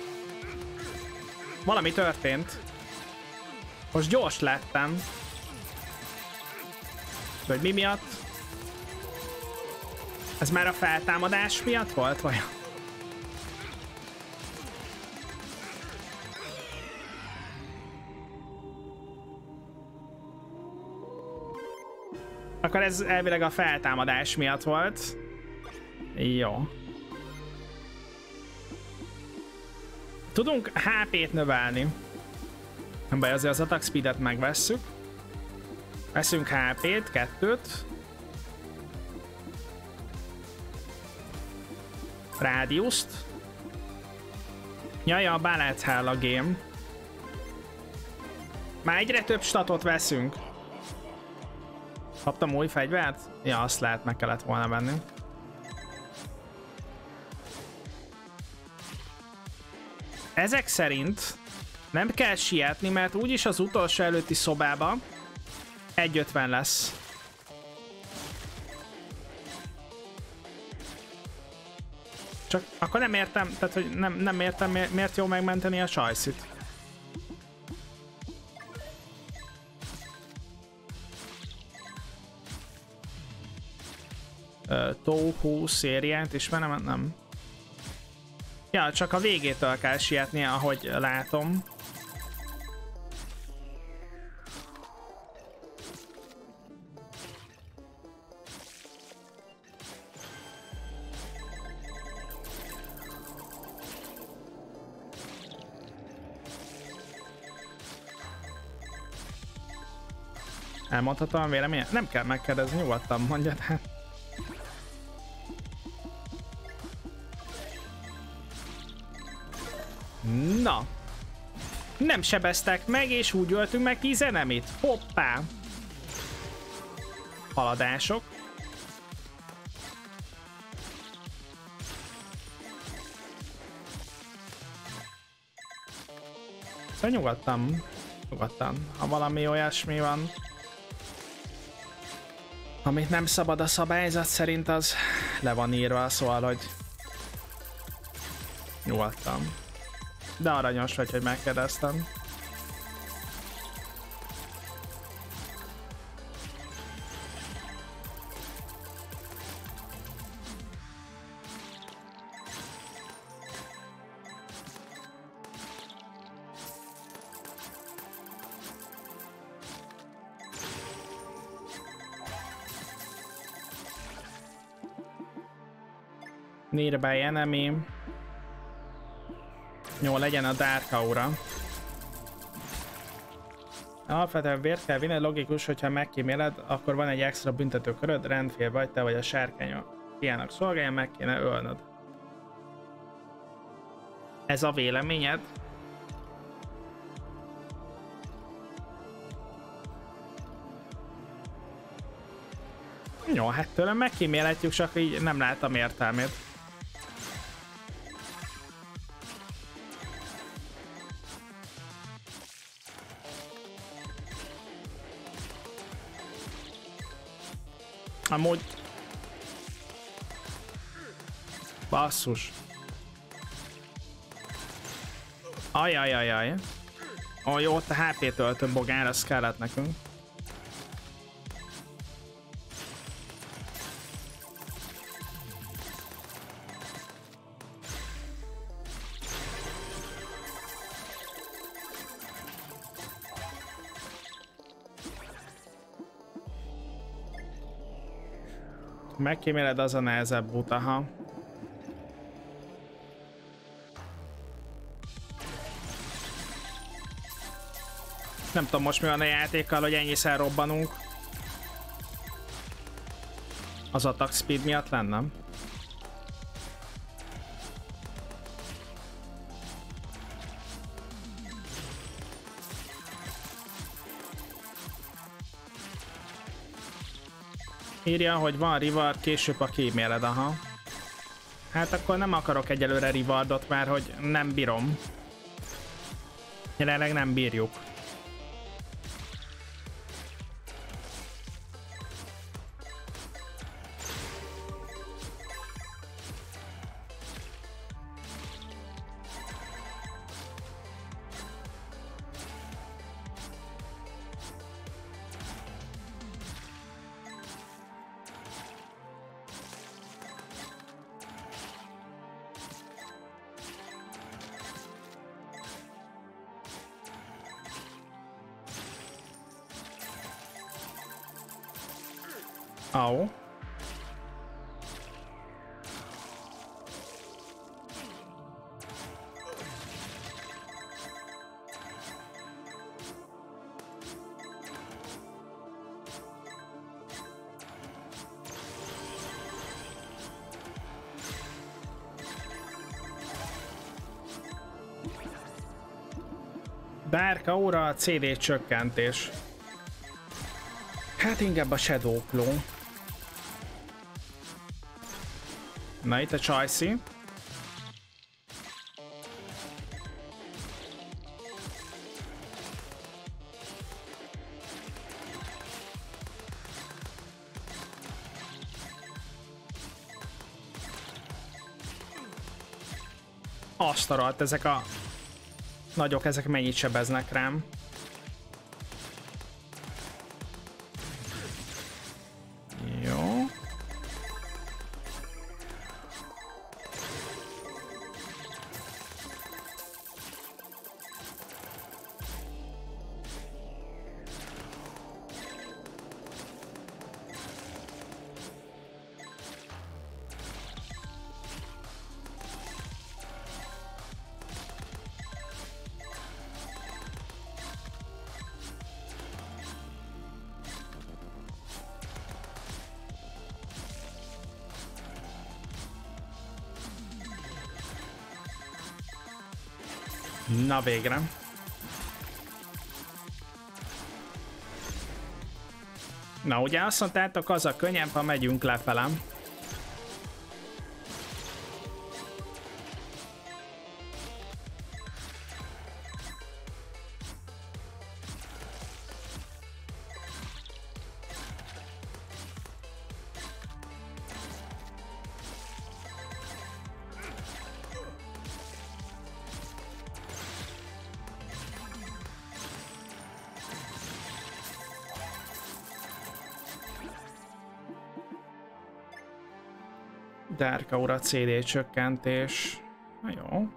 Valami történt. Most gyors lettem. De hogy mi miatt? Ez már a feltámadás miatt volt, vagy? Akkor ez elvileg a feltámadás miatt volt. Jó. Tudunk HP-t növelni. Nem baj, azért az attack speedet megvesszük. Veszünk HP-t, 2-t. rádiuszt. Jaja, Ballet Hell a game. Már egyre több statot veszünk. Kaptam új fegyvert? Ja, azt lehet, meg kellett volna venni. Ezek szerint nem kell sietni, mert úgyis az utolsó előtti szobába 1.50 lesz. Csak akkor nem értem, tehát hogy nem értem, miért jó megmenteni a sajszit. Touhou szériát ismerem? Nem. Ja, csak a végétől kell sietni, ahogy látom. Elmondhatom a véleményet? Nem kell megkérdezni, nyugodtan mondjad hát. Na. Nem sebeztek meg, és úgy öltünk meg 10 enemit. Hoppá. Haladások. Szóval nyugodtan. Nyugodtan. Ha valami olyasmi van, amit nem szabad a szabályzat szerint, az le van írva, szóval, hogy nyugodtan. De aranyos vagy, hogy megkérdeztem. Nearby enemy. Jó, legyen a Dark Aura. Alapvetően vért kell vinni, logikus, hogyha megkíméled, akkor van egy extra büntetőköröd, rendfél vagy te vagy a sárkány fiának szolgálja, meg kéne ölnöd. Ez a véleményed? Jó, hát tőlem megkímélhetjük, csak így nem láttam értelmét. Amúgy... Basszus. Ajajajaj. Ó, jó, ott a HP töltő bogár, az kellett nekünk. Megkíméled, az a nehezebb út, aha. Nem tudom most mi van a játékkal, hogy ennyiszer robbanunk. Az attack speed miatt lenne? Írja, hogy van reward, később a kíméled, aha. Hát akkor nem akarok egyelőre rewardot, mert hogy nem bírom. Jelenleg nem bírjuk. Au. Dark Aura, CD csökkentés. Hát inkább a Shadow Claw. Na itt a Chicey. Azt a rohadt, ezek a nagyok, ezek mennyit sebeznek rám. Jó. Na végre. Na ugye azt mondtátok, az a könnyebb, ha megyünk lefelem. Dark Aura CD csökkentés. Na jó.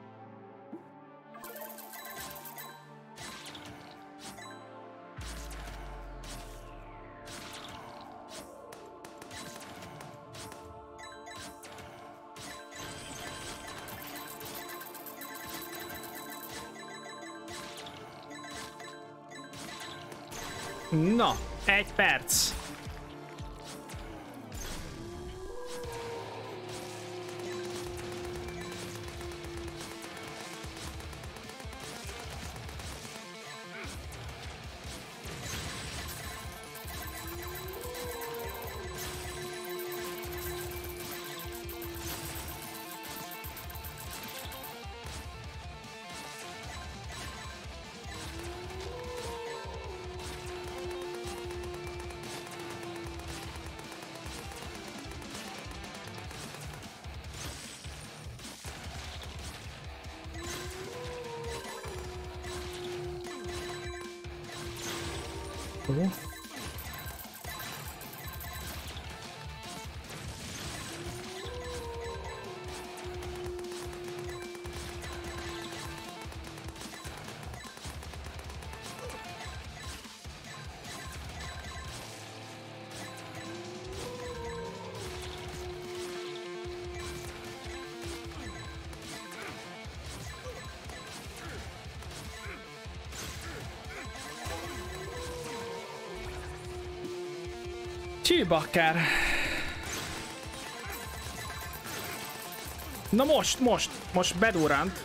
Na, 1 perc. Csillbakker. Na most bedurrant.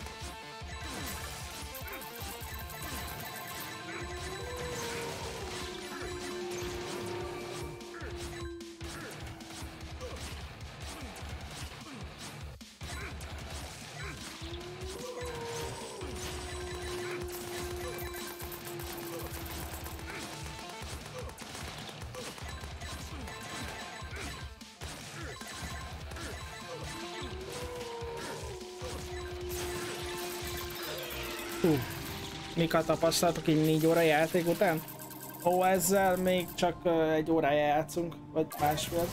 Mik a tapasztalatok így 4 óra játék után? Ó, ezzel még csak 1 órája játszunk, vagy másfél.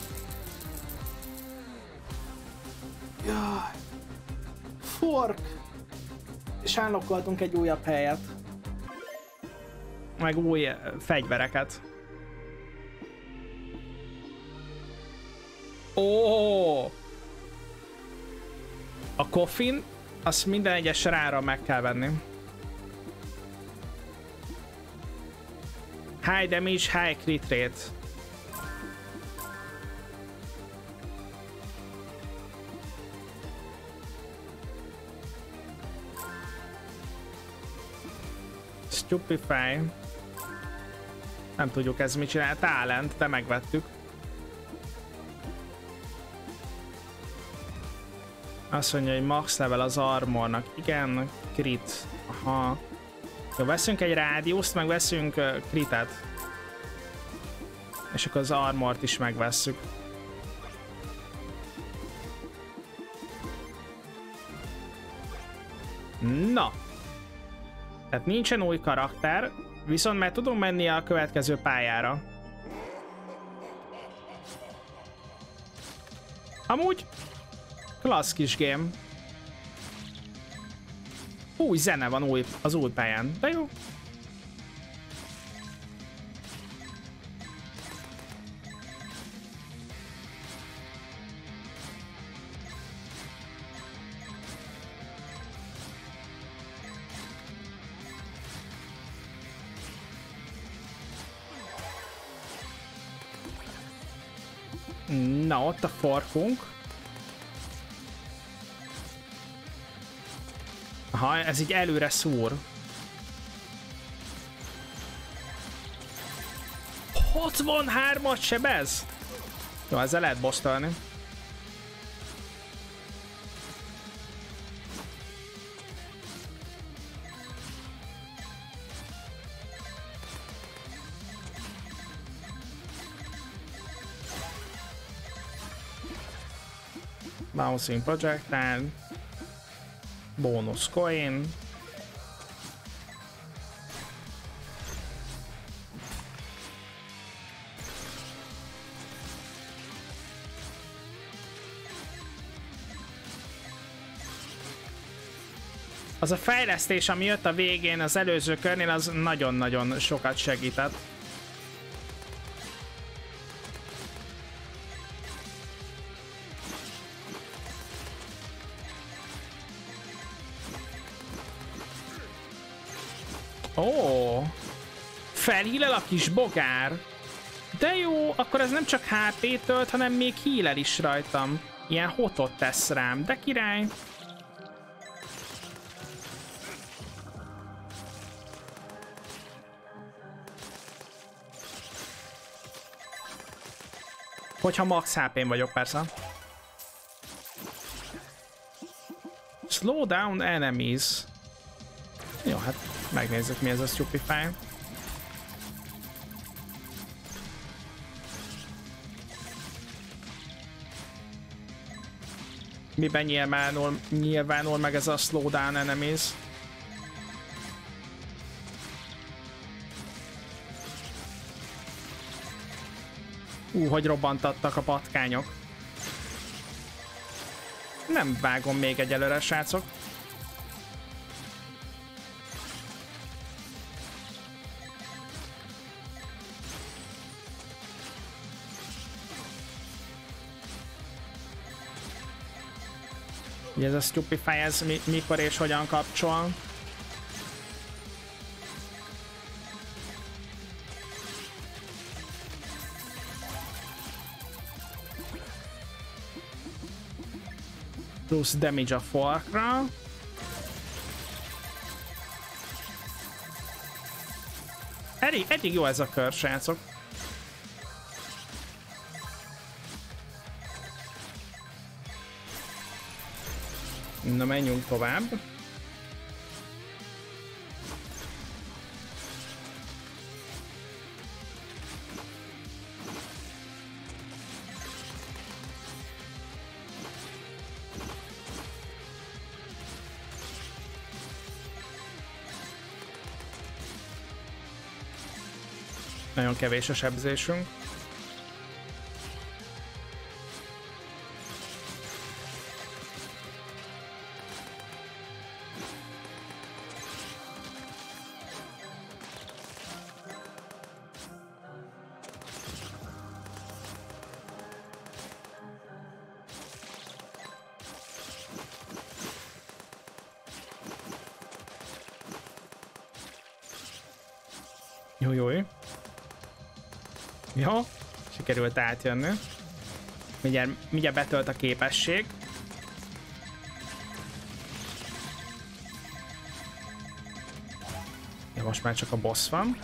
Jaj. Fork! És állokkoltunk egy újabb helyet. Meg új fegyvereket. Ó! A coffin, azt minden egyes rára meg kell venni. High damage, high crit rate. Stupefy. Nem tudjuk ez mit csinál. Talent, de megvettük. Azt mondja, hogy max level az armornak. Igen, crit. Aha. Jó, veszünk egy rádiuszt, meg veszünk kritet. És akkor az armort is megvesszük. Na. Tehát nincsen új karakter, viszont már tudunk menni a következő pályára. Amúgy klassz kis game. Új zene van az új pályán, de jó. Na, ott a forkunk. Aha, ez így előre szúr. 63-at sebez? Jó, ezzel lehet bosszolni. Bouncing projectile. Bonus coin. Az a fejlesztés, ami jött a végén az előző körnél, az nagyon-nagyon sokat segített. Ó, felhílel a kis bogár. De jó, akkor ez nem csak HP tölt, hanem még heal is rajtam. Ilyen hotot tesz rám, de király. Hogyha max HP-n vagyok, persze. Slow down enemies. Jó, hát megnézzük, mi ez a Stupefy. Miben nyilvánul meg ez a slow down enemies? Hogy robbantattak a patkányok. Nem vágom még egyelőre, srácok. Ez a Stupefy, ez mikor és hogyan kapcsol? Plusz damage a forkra. Eddig jó ez a kör, srácok. Na, menjünk tovább. Nagyon kevés a sebzésünk. Jó. Jó, sikerült átjönni. Mindjárt betölt a képesség. De most már csak a boss van.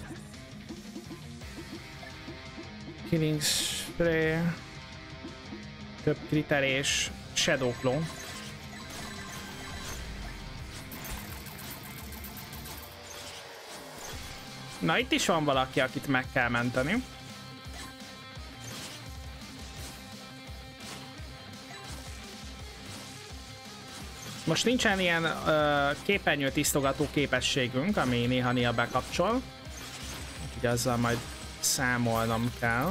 Killing Spray, több kriter és Shadow Claw. Na, itt is van valaki, akit meg kell menteni. Most nincsen ilyen képernyő tisztogató képességünk, ami néha bekapcsol. Úgyhogy azzal majd számolnom kell.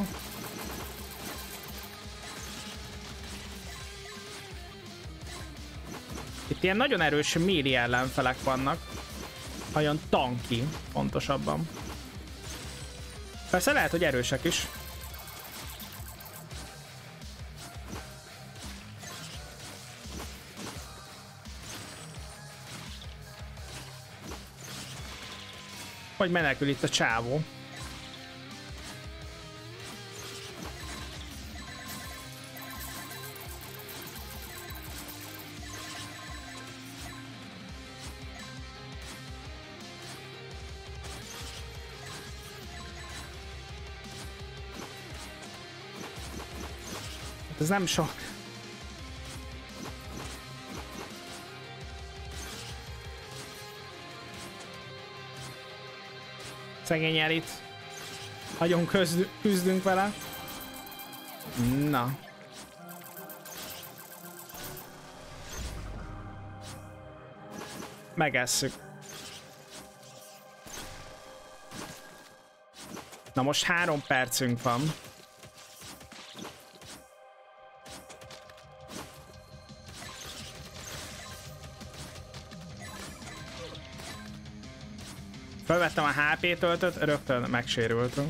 Itt ilyen nagyon erős melee ellenfelek vannak. Nagyon tanky, pontosabban. Persze lehet, hogy erősek is. Hogy menekül itt a csávó. Ez nem sok. Szegény elit. Nagyon küzdünk vele. Na. Megesszük. Na most 3 percünk van. Felvettem a HP töltőt, rögtön megsérültünk.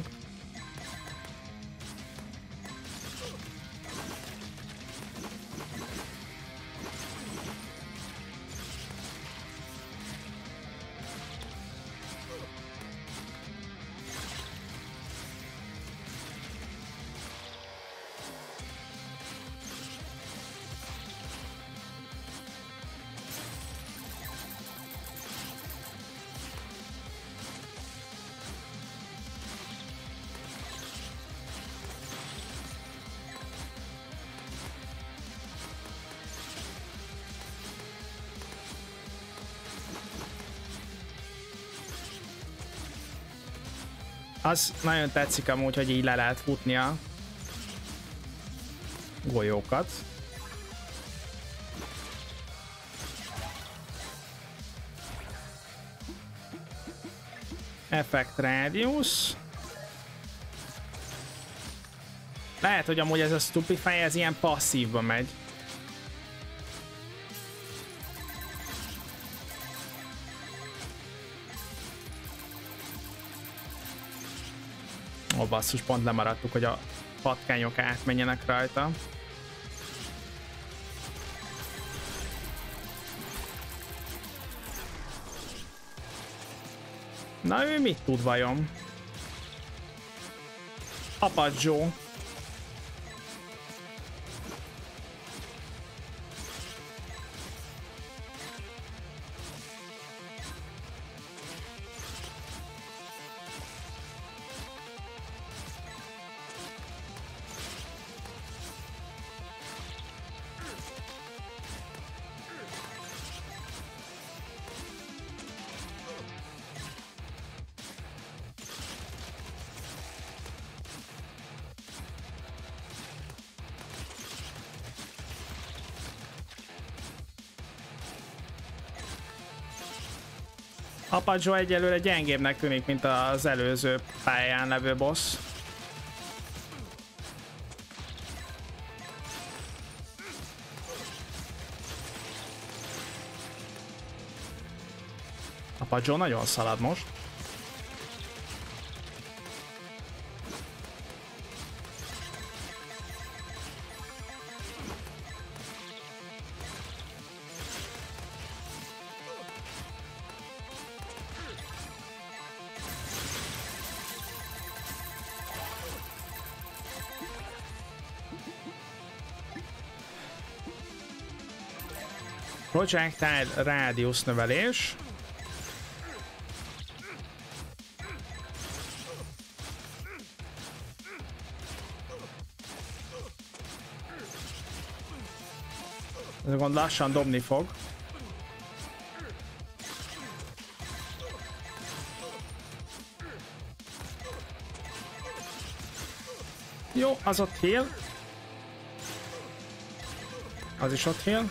Az nagyon tetszik amúgy, hogy így le lehet futni a golyókat. Effect Radius. Lehet, hogy amúgy ez a Stupefy, ez ilyen passzívba megy. Ó, basszus, pont lemaradtuk, hogy a patkányok átmenjenek rajta. Na, ő mit tud vajon? Apacsó. Apacsó egyelőre gyengébbnek tűnik, mint az előző pályán levő boss. Apacsó nagyon szalad most. Projectile Radius növelés. Ez a gond lassan dobni fog. Jó, az ott heal. Az is ott heal.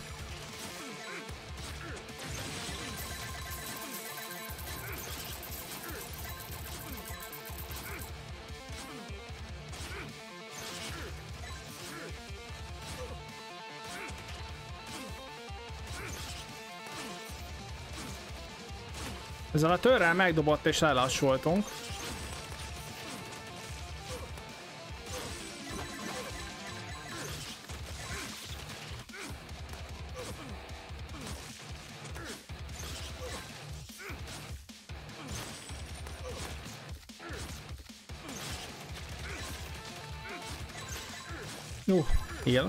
Ezzel a törrel megdobott és lelassultunk. Heal.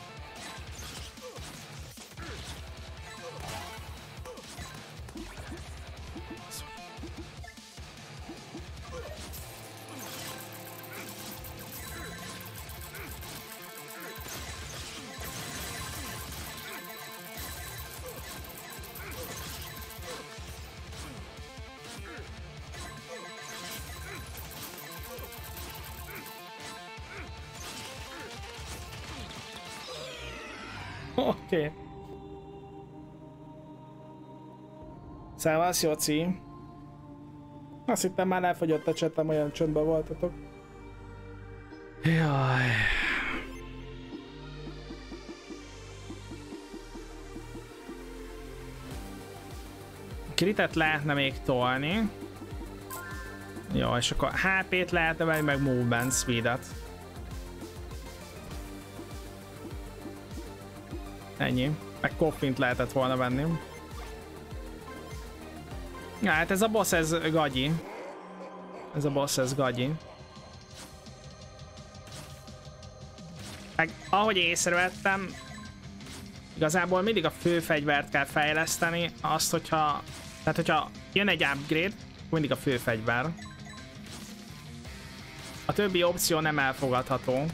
Oké. Szevasz, Joci. Azt hittem már elfogyott a csetem, olyan csöndben voltatok. Jaj. Kritet lehetne még tolni. Jó, és akkor HP-t lehetne venni, meg movement speed-et. Ennyi. Meg koffint lehetett volna venni. Ja, hát ez a boss, ez gagyi. Ez a boss, ez gagyi. Meg ahogy észrevettem, igazából mindig a fő fegyvert kell fejleszteni, azt, hogyha... Tehát, hogyha jön egy upgrade, mindig a fő fegyver. A többi opció nem elfogadható.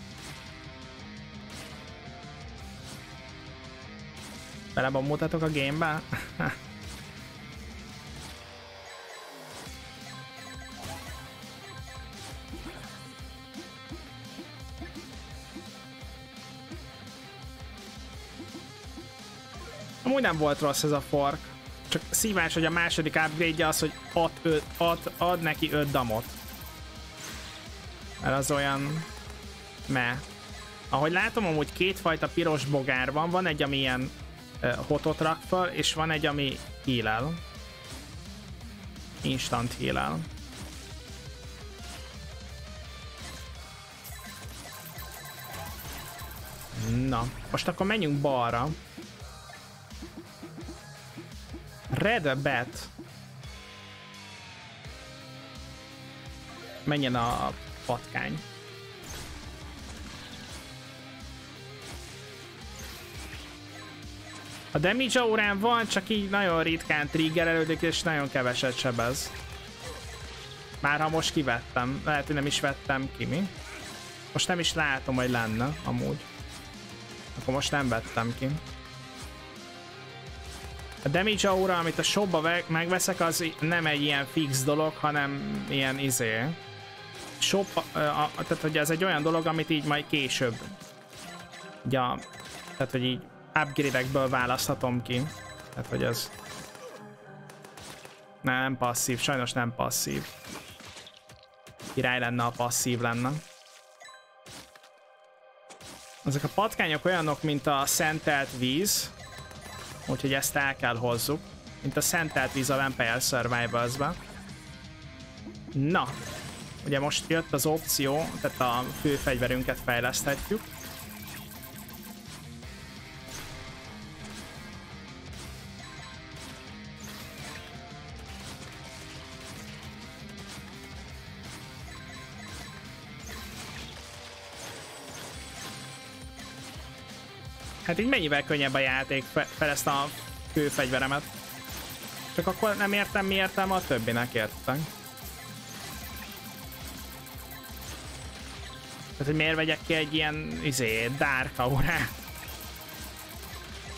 Belebomultatok a gamebe? Amúgy nem volt rossz ez a fork. Csak szívás, hogy a második upgrade-je az, hogy ad neki 5 damot. Mert az olyan... meh. Ahogy látom, amúgy kétfajta piros bogár van. Van egy, ami ilyen hotot rak fel, és van egy, ami heal-el. Instant heal-el. Na, most akkor menjünk balra. Red Bat. Menjen a patkány. A damage aurán van, csak így nagyon ritkán triggerelődik, és nagyon keveset sebez. Már ha most kivettem. Lehet, hogy nem is vettem ki, mi? Most nem is látom, hogy lenne, amúgy. Akkor most nem vettem ki. A damage aura, amit a shopba megveszek, az nem egy ilyen fix dolog, hanem ilyen shop, tehát hogy ez egy olyan dolog, amit így majd később. Ja, tehát hogy így upgrade-ekből választhatom ki. Tehát hogy ez... Nem passzív, sajnos nem passzív. Király lenne, a passzív lenne. Ezek a patkányok olyanok, mint a szentelt víz. Úgyhogy ezt el kell hozzuk. Mint a szentelt víz a Vampire Survivors-ben. Na, ugye most jött az opció, tehát a fő fegyverünket fejleszthetjük. Hát így mennyivel könnyebb a játék fel ezt a főfegyveremet. Csak akkor nem értem, mi értelme a többinek, értek. Tehát, hogy miért vegyek ki egy ilyen, dark aurát.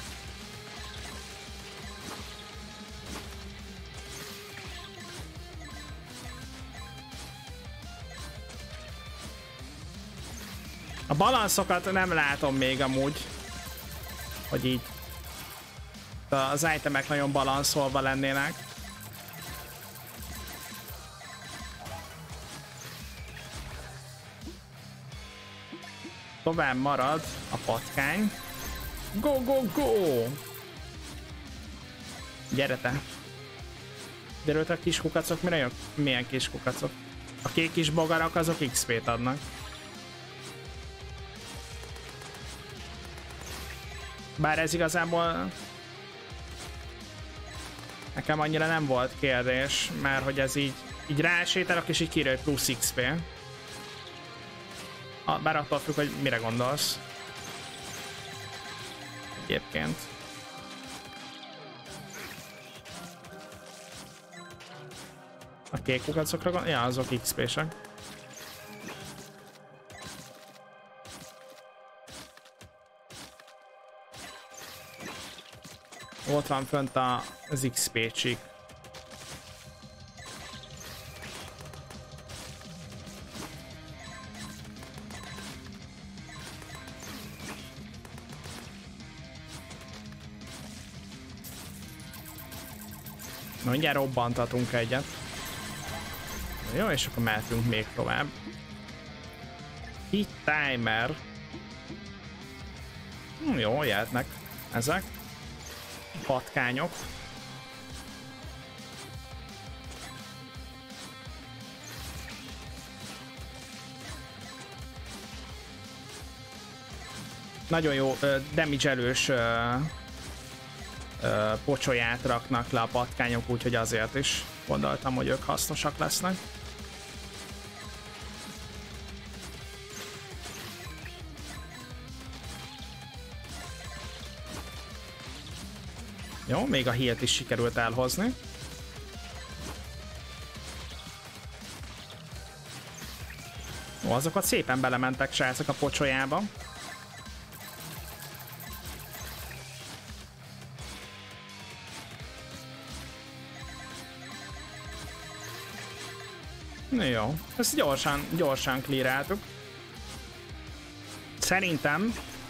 A balanszokat nem látom még amúgy, hogy így az itemek nagyon balanszolva lennének. Tovább marad a patkány. Go, go, go! Gyere te! Gyerőt a kis kukacok, mire jön? Milyen kis kukacok? A kék kis bogarak azok XP-t adnak. Bár ez igazából nekem annyira nem volt kérdés, mert hogy ez így rásétálok és így kírja, hogy plusz XP. Bár attól függ, hogy mire gondolsz. Egyébként. A kék kukacokra gondolsz? Ja, azok XP-sek. Ott van fönt az XP-csik. Mindjárt robbantatunk egyet. Jó, és akkor mehetünk még tovább. Hit timer. Jó, jöhetnek ezek. Patkányok. Nagyon jó damage-elős pocsolyát raknak le a patkányok, úgyhogy azért is gondoltam, hogy ők hasznosak lesznek. Jó, még a healt is sikerült elhozni. Ó, azokat szépen belementek, srácok, a pocsolyába. Jó, ezt gyorsan clearáltuk. Szerintem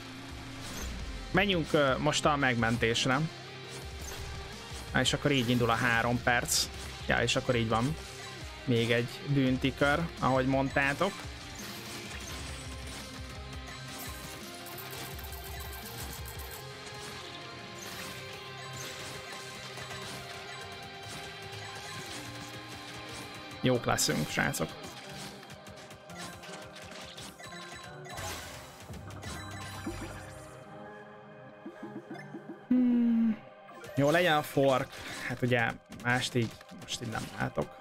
menjünk most a megmentésre. És akkor így indul a 3 perc. Ja, és akkor így van. Még egy bűntikör, ahogy mondtátok. Jók leszünk, srácok. Jó, legyen a fork. Hát ugye mást így, most így nem látok.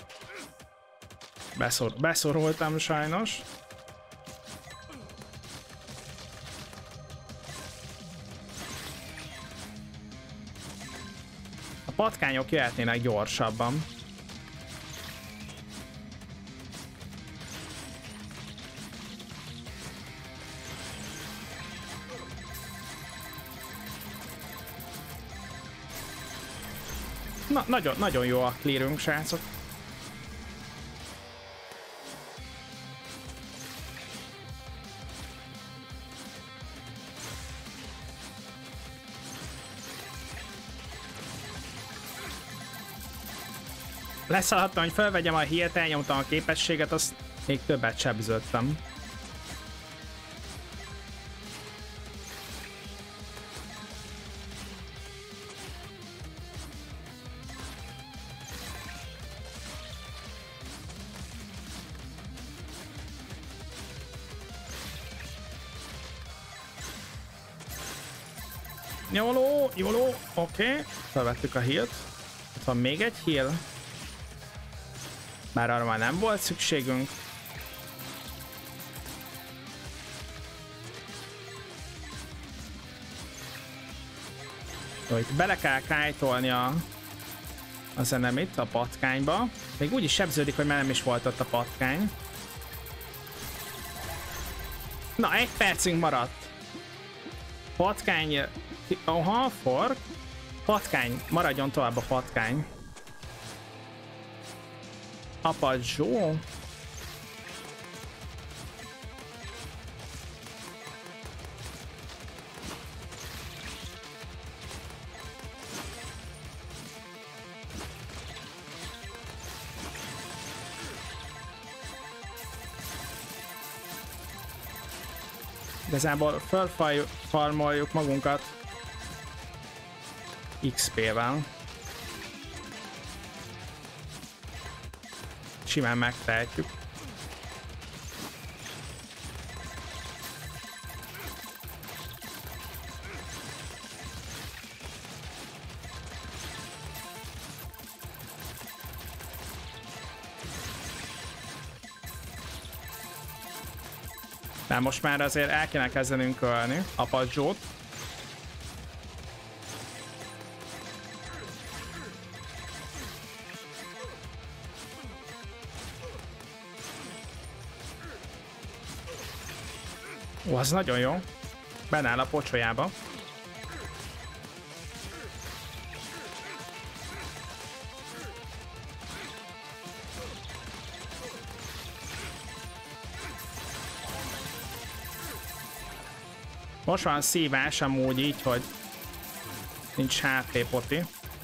Beszorultam sajnos. A patkányok jöhetnének gyorsabban. Na, nagyon jó a clearünk, srácok. Leszaladtam, hogy felvegyem a healt, elnyomtam a képességet, azt még többet sebződtem. Jóló, oké. Felvettük a healt. Ott van még egy heal. Bár arra már nem volt szükségünk. Jó, itt bele kell kájtolni az enemit a patkányba. Még úgy is sebződik, hogy már nem is volt ott a patkány. Na, 1 percünk maradt. Patkány... Aha, fork. Patkány. Maradjon tovább a patkány. Apa Joe. Igazából fölfarmoljuk magunkat XP-vel. Simán megtehetjük. De most már azért el kéne kezdenünk ölni a Padzsót. Ó, az nagyon jó. Benne áll a pocsolyába. Most van szívás amúgy így, hogy nincs HP poti.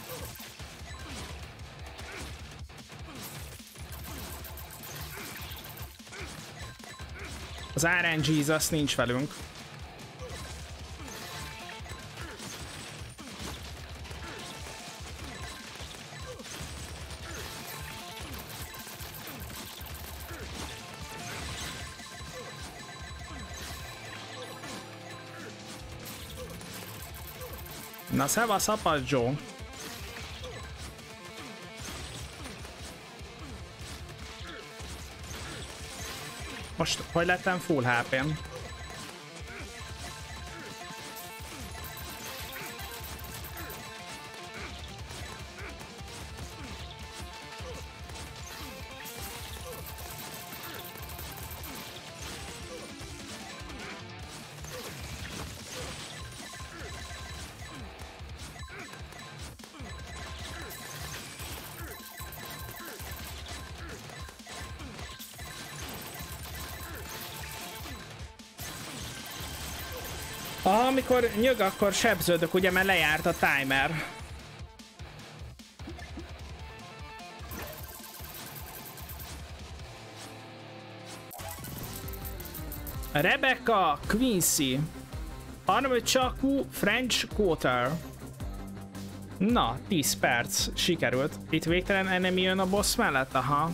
Az RNG az nincs velünk. Na, szevasz, Apadzsó! Most hogy lettem full HP-n? Amikor nyög, akkor sebződök, ugye, mert lejárt a timer. Rebecca Quincy. Armored Chaku French Quarter. Na, 10 perc. Sikerült. Itt végtelen enemy jön a boss mellett? Aha.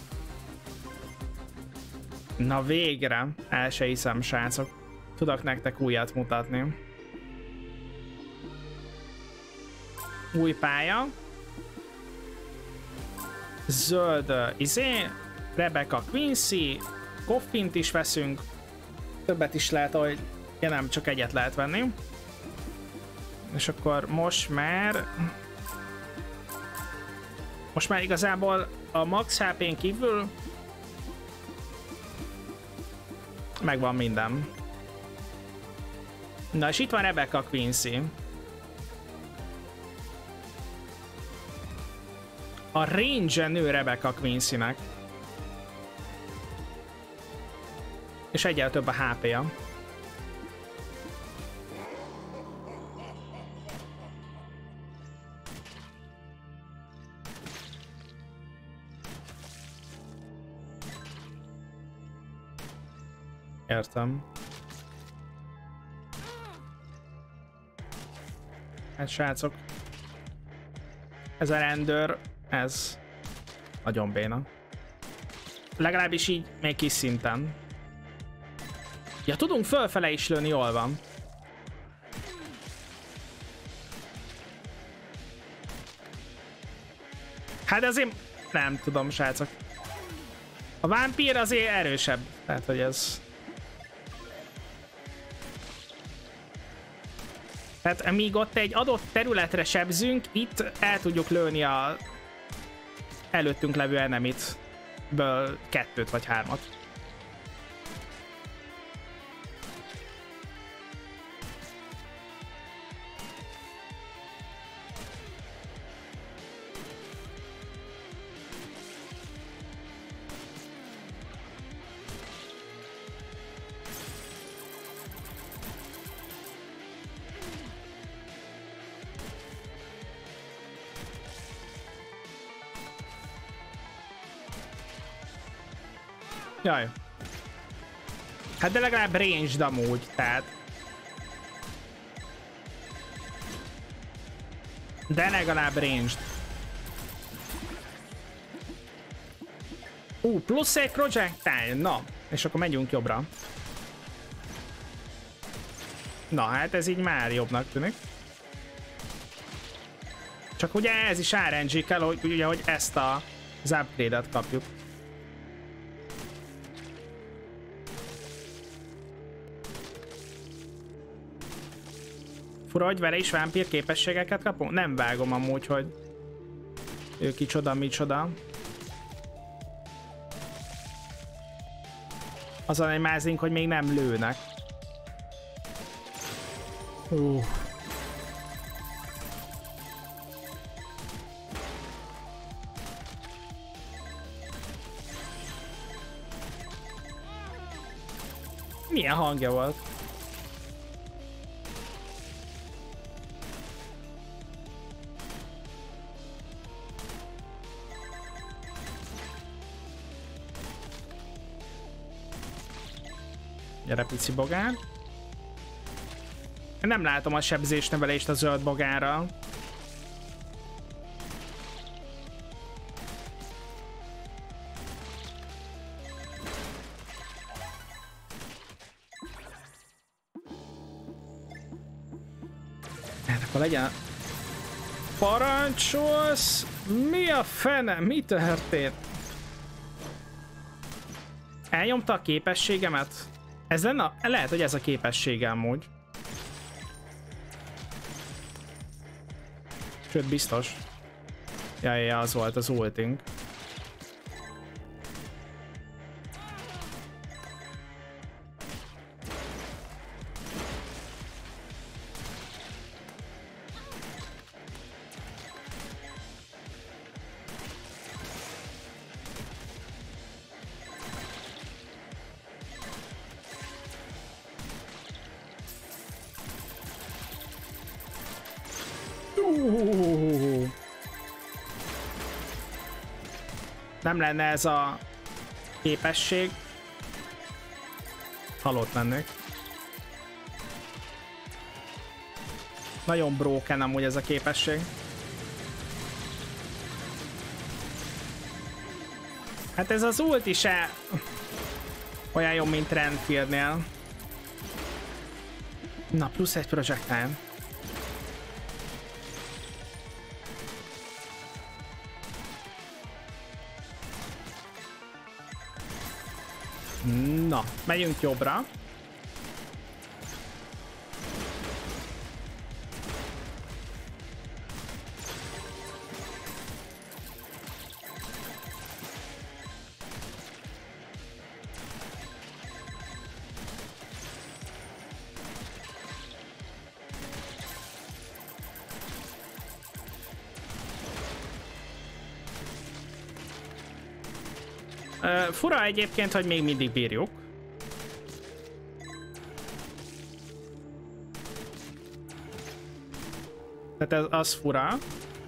Na végre. El se hiszem, srácok. Tudok nektek újat mutatni. Új pálya. Zöld Rebecca Quincy. Coffint is veszünk. Többet is lehet, hogy ja, nem, csak egyet lehet venni. És akkor most már igazából a max HP-n kívül megvan minden. Na és itt van Rebecca Quincy. A range nő Rebecca Quincy-nek. És egyel több a HP-ja. Értem. Hát srácok, ez a rendőr, ez nagyon béna. Legalábbis így még kis szinten. Ja, tudunk fölfele is lőni, jól van. Hát azért nem tudom, srácok. A vámpír azért erősebb, tehát hogy ez... Tehát míg ott egy adott területre sebzünk, itt el tudjuk lőni a előttünk levő enemit ből 2 vagy 3. Jaj. Hát de legalább ranged amúgy, tehát. De legalább ranged. Plusz egy projectile, na. És akkor megyünk jobbra. Na, hát ez így már jobbnak tűnik. Csak ugye ez is RNG kell, hogy, ugye, hogy ezt az upgrade-et kapjuk. Fura, hogy vele is vámpír képességeket kapunk? Nem vágom amúgy, hogy ő kicsoda, micsoda. Azon egy mázink, hogy még nem lőnek. Milyen hangja volt? Gyere, pici bogár. Nem látom a sebzésnövelést a zöld bogárral. Hát akkor legyen... Parancsolsz! Mi a fene? Mi történt? Elnyomta a képességemet? Ez lenne? Lehet, hogy ez a képessége amúgy. Sőt, biztos. Ja, az volt az ultink. Nem lenne ez a képesség, halott lennék. Nagyon broken amúgy ez a képesség. Hát ez az ulti se olyan jó, mint Renfieldnél. Na, plusz egy projectile. Na, megyünk jobbra. Fura egyébként, hogy még mindig bírjuk. Tehát az fura.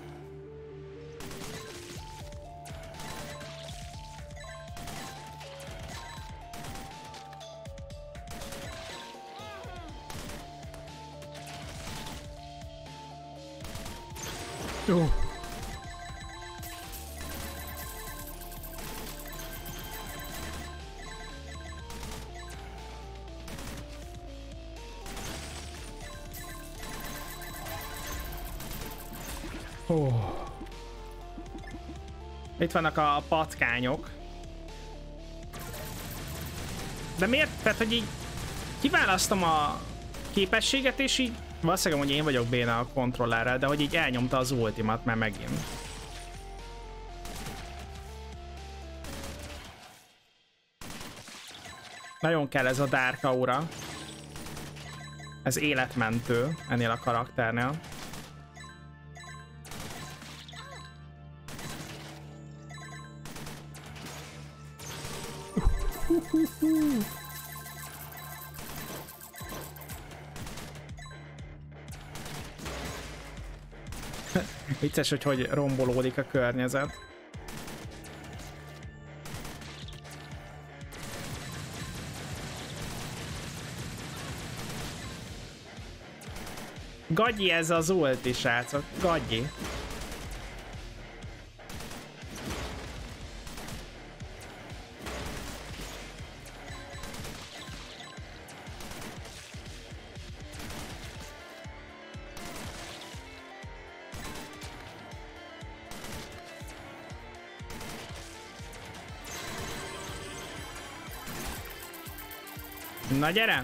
Itt vannak a patkányok. De miért? Tehát, hogy így kiválasztom a képességet, és így valószínűleg, hogy én vagyok béna a kontrollerrel, de hogy így elnyomta az ultimat már megint. Nagyon kell ez a Dark Aura. Ez életmentő ennél a karakternél. Vicces, hogy rombolódik a környezet. Gagyi ez az ulti, srácok. Gagyi. Na gyere!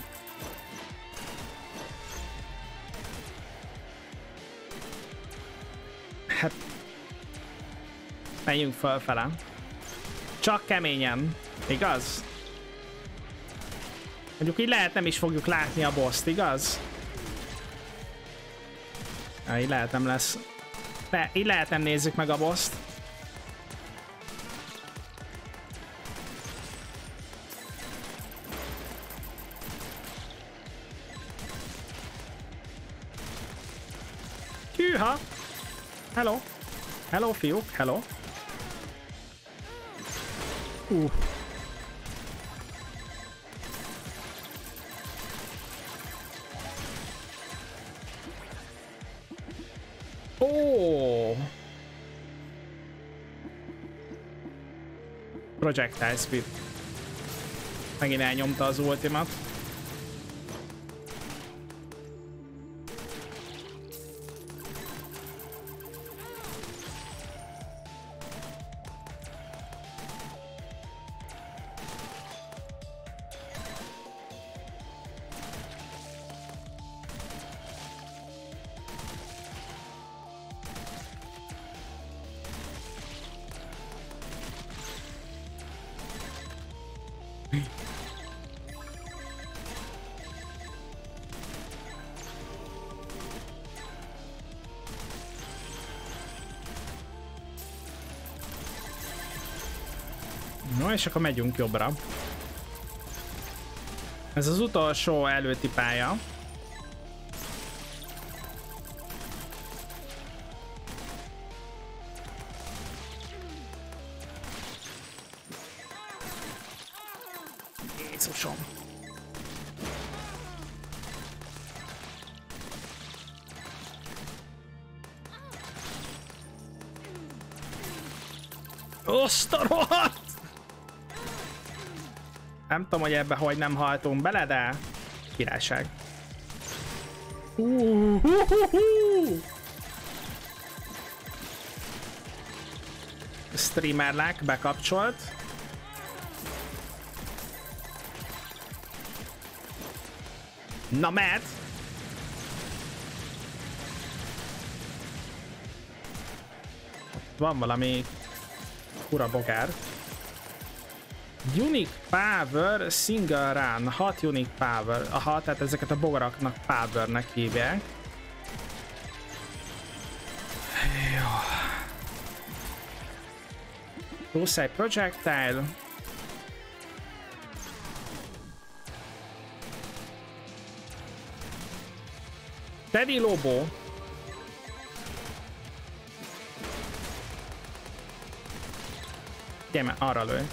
Hát... menjünk fölfele. Csak keményen, igaz? Mondjuk így lehet nem is fogjuk látni a boss-t, igaz? Ja, így lehet nem lesz. De így lehet nem nézzük meg a boss-t. Hűha! Hello! Hello, fiúk! Hello! Oh! Projectile speed. Megint elnyomta az ultimat. No, és akkor megyünk jobbra. Ez az utolsó előtti pálya. Jézusom! Azt a rohadt! Nem tudom, hogy ebbe hogy nem haltunk bele, de királyság. Streamerlek bekapcsolt. Na mert! Van valami fura bogár. Unique Power Single Run. 6 Unique Power. Aha, tehát ezeket a bogaraknak Powernek hívják. Jó. Plusz egy Projectile. Teddy Lobo. Gyere, arra lő.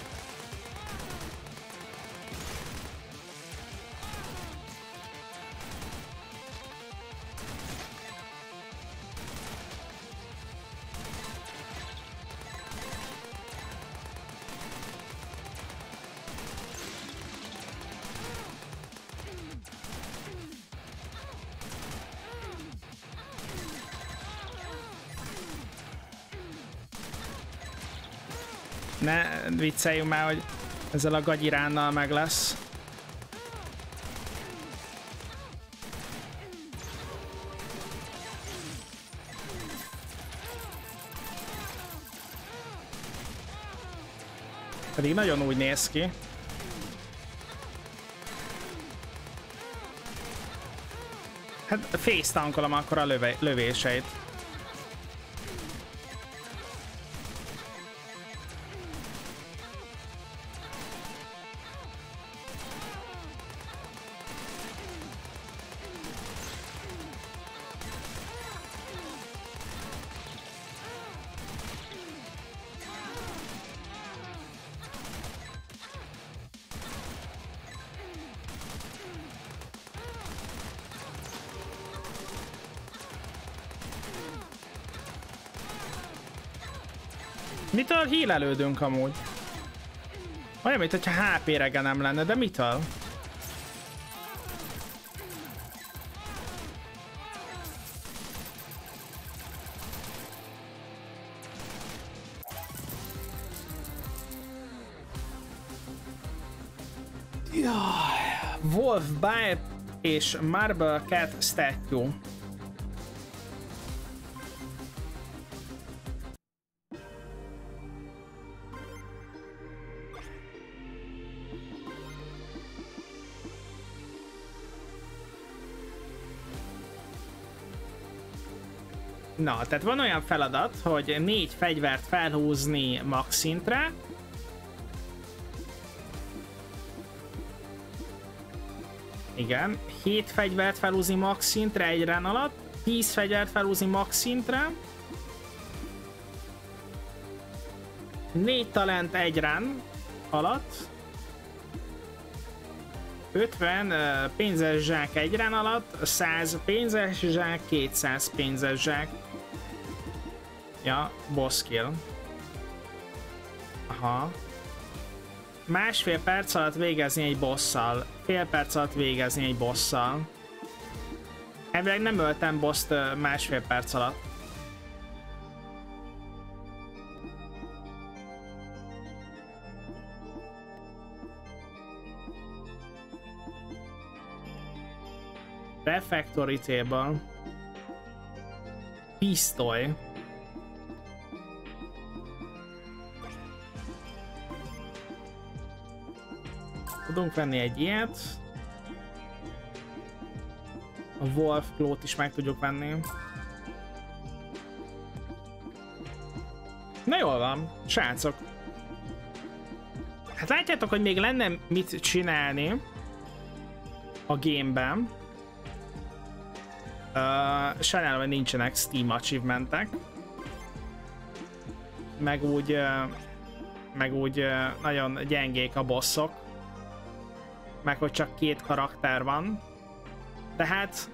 Ne vicceljünk már, hogy ezzel a gagyiránnal meg lesz. Pedig nagyon úgy néz ki. Hát face tankolom akkor a lövéseit. Mitől hílelődünk amúgy? Olyan, mint hogyha HP rege nem lenne, de mitől? Wolf Bite és Marble Cat Statue. Na, tehát van olyan feladat, hogy 4 fegyvert felhúzni max szintre. Igen, 7 fegyvert felhúzni max szintre egy run alatt, 10 fegyvert felhúzni max szintre, 4 talent egy run alatt, 50 pénzes zsák egy run alatt, 100 pénzes zsák, 200 pénzes zsák. Ja, boss kill. Aha. Másfél perc alatt végezni egy bosszal. Fél perc alatt végezni egy bosszal. Elvileg nem öltem bosst másfél perc alatt. Refractory table. Pisztoly. Tudunk venni egy ilyet. A Wolf Claw-t is meg tudjuk venni. Na jól van, srácok. Hát látjátok, hogy még lenne mit csinálni a gameben. Sajnálom, hogy nincsenek Steam achievementek. Meg úgy nagyon gyengék a bosszok. Meg hogy csak 2 karakter van. Tehát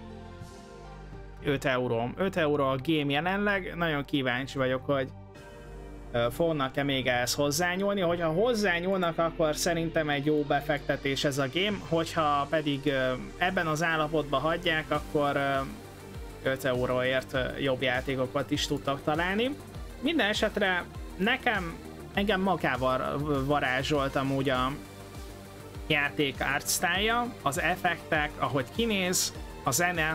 5 euró. 5 euró a game jelenleg. Nagyon kíváncsi vagyok, hogy fognak-e még ehhez hozzányúlni. Hogyha hozzányúlnak, akkor szerintem egy jó befektetés ez a game. Hogyha pedig ebben az állapotban hagyják, akkor 5 euróért jobb játékokat is tudtak találni. Minden esetre engem magával varázsolt amúgy a játék artstyle-ja, az effektek, ahogy kinéz, a zene.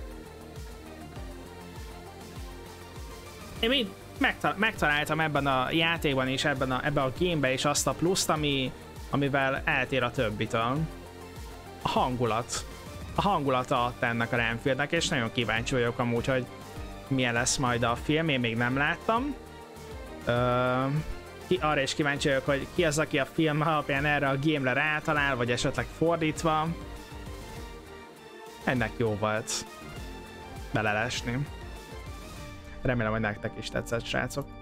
Én mind megtaláltam ebben a játékban és ebben a gameben is azt a pluszt, amivel eltér a többitől. A hangulat. A hangulata adta ennek a Renfieldnek, és nagyon kíváncsi vagyok amúgy, hogy milyen lesz majd a film, én még nem láttam. Arra is kíváncsi vagyok, hogy ki az, aki a film alapján erre a game-re rátalál, vagy esetleg fordítva. Ennek jó volt belelesni. Remélem, hogy nektek is tetszett, srácok.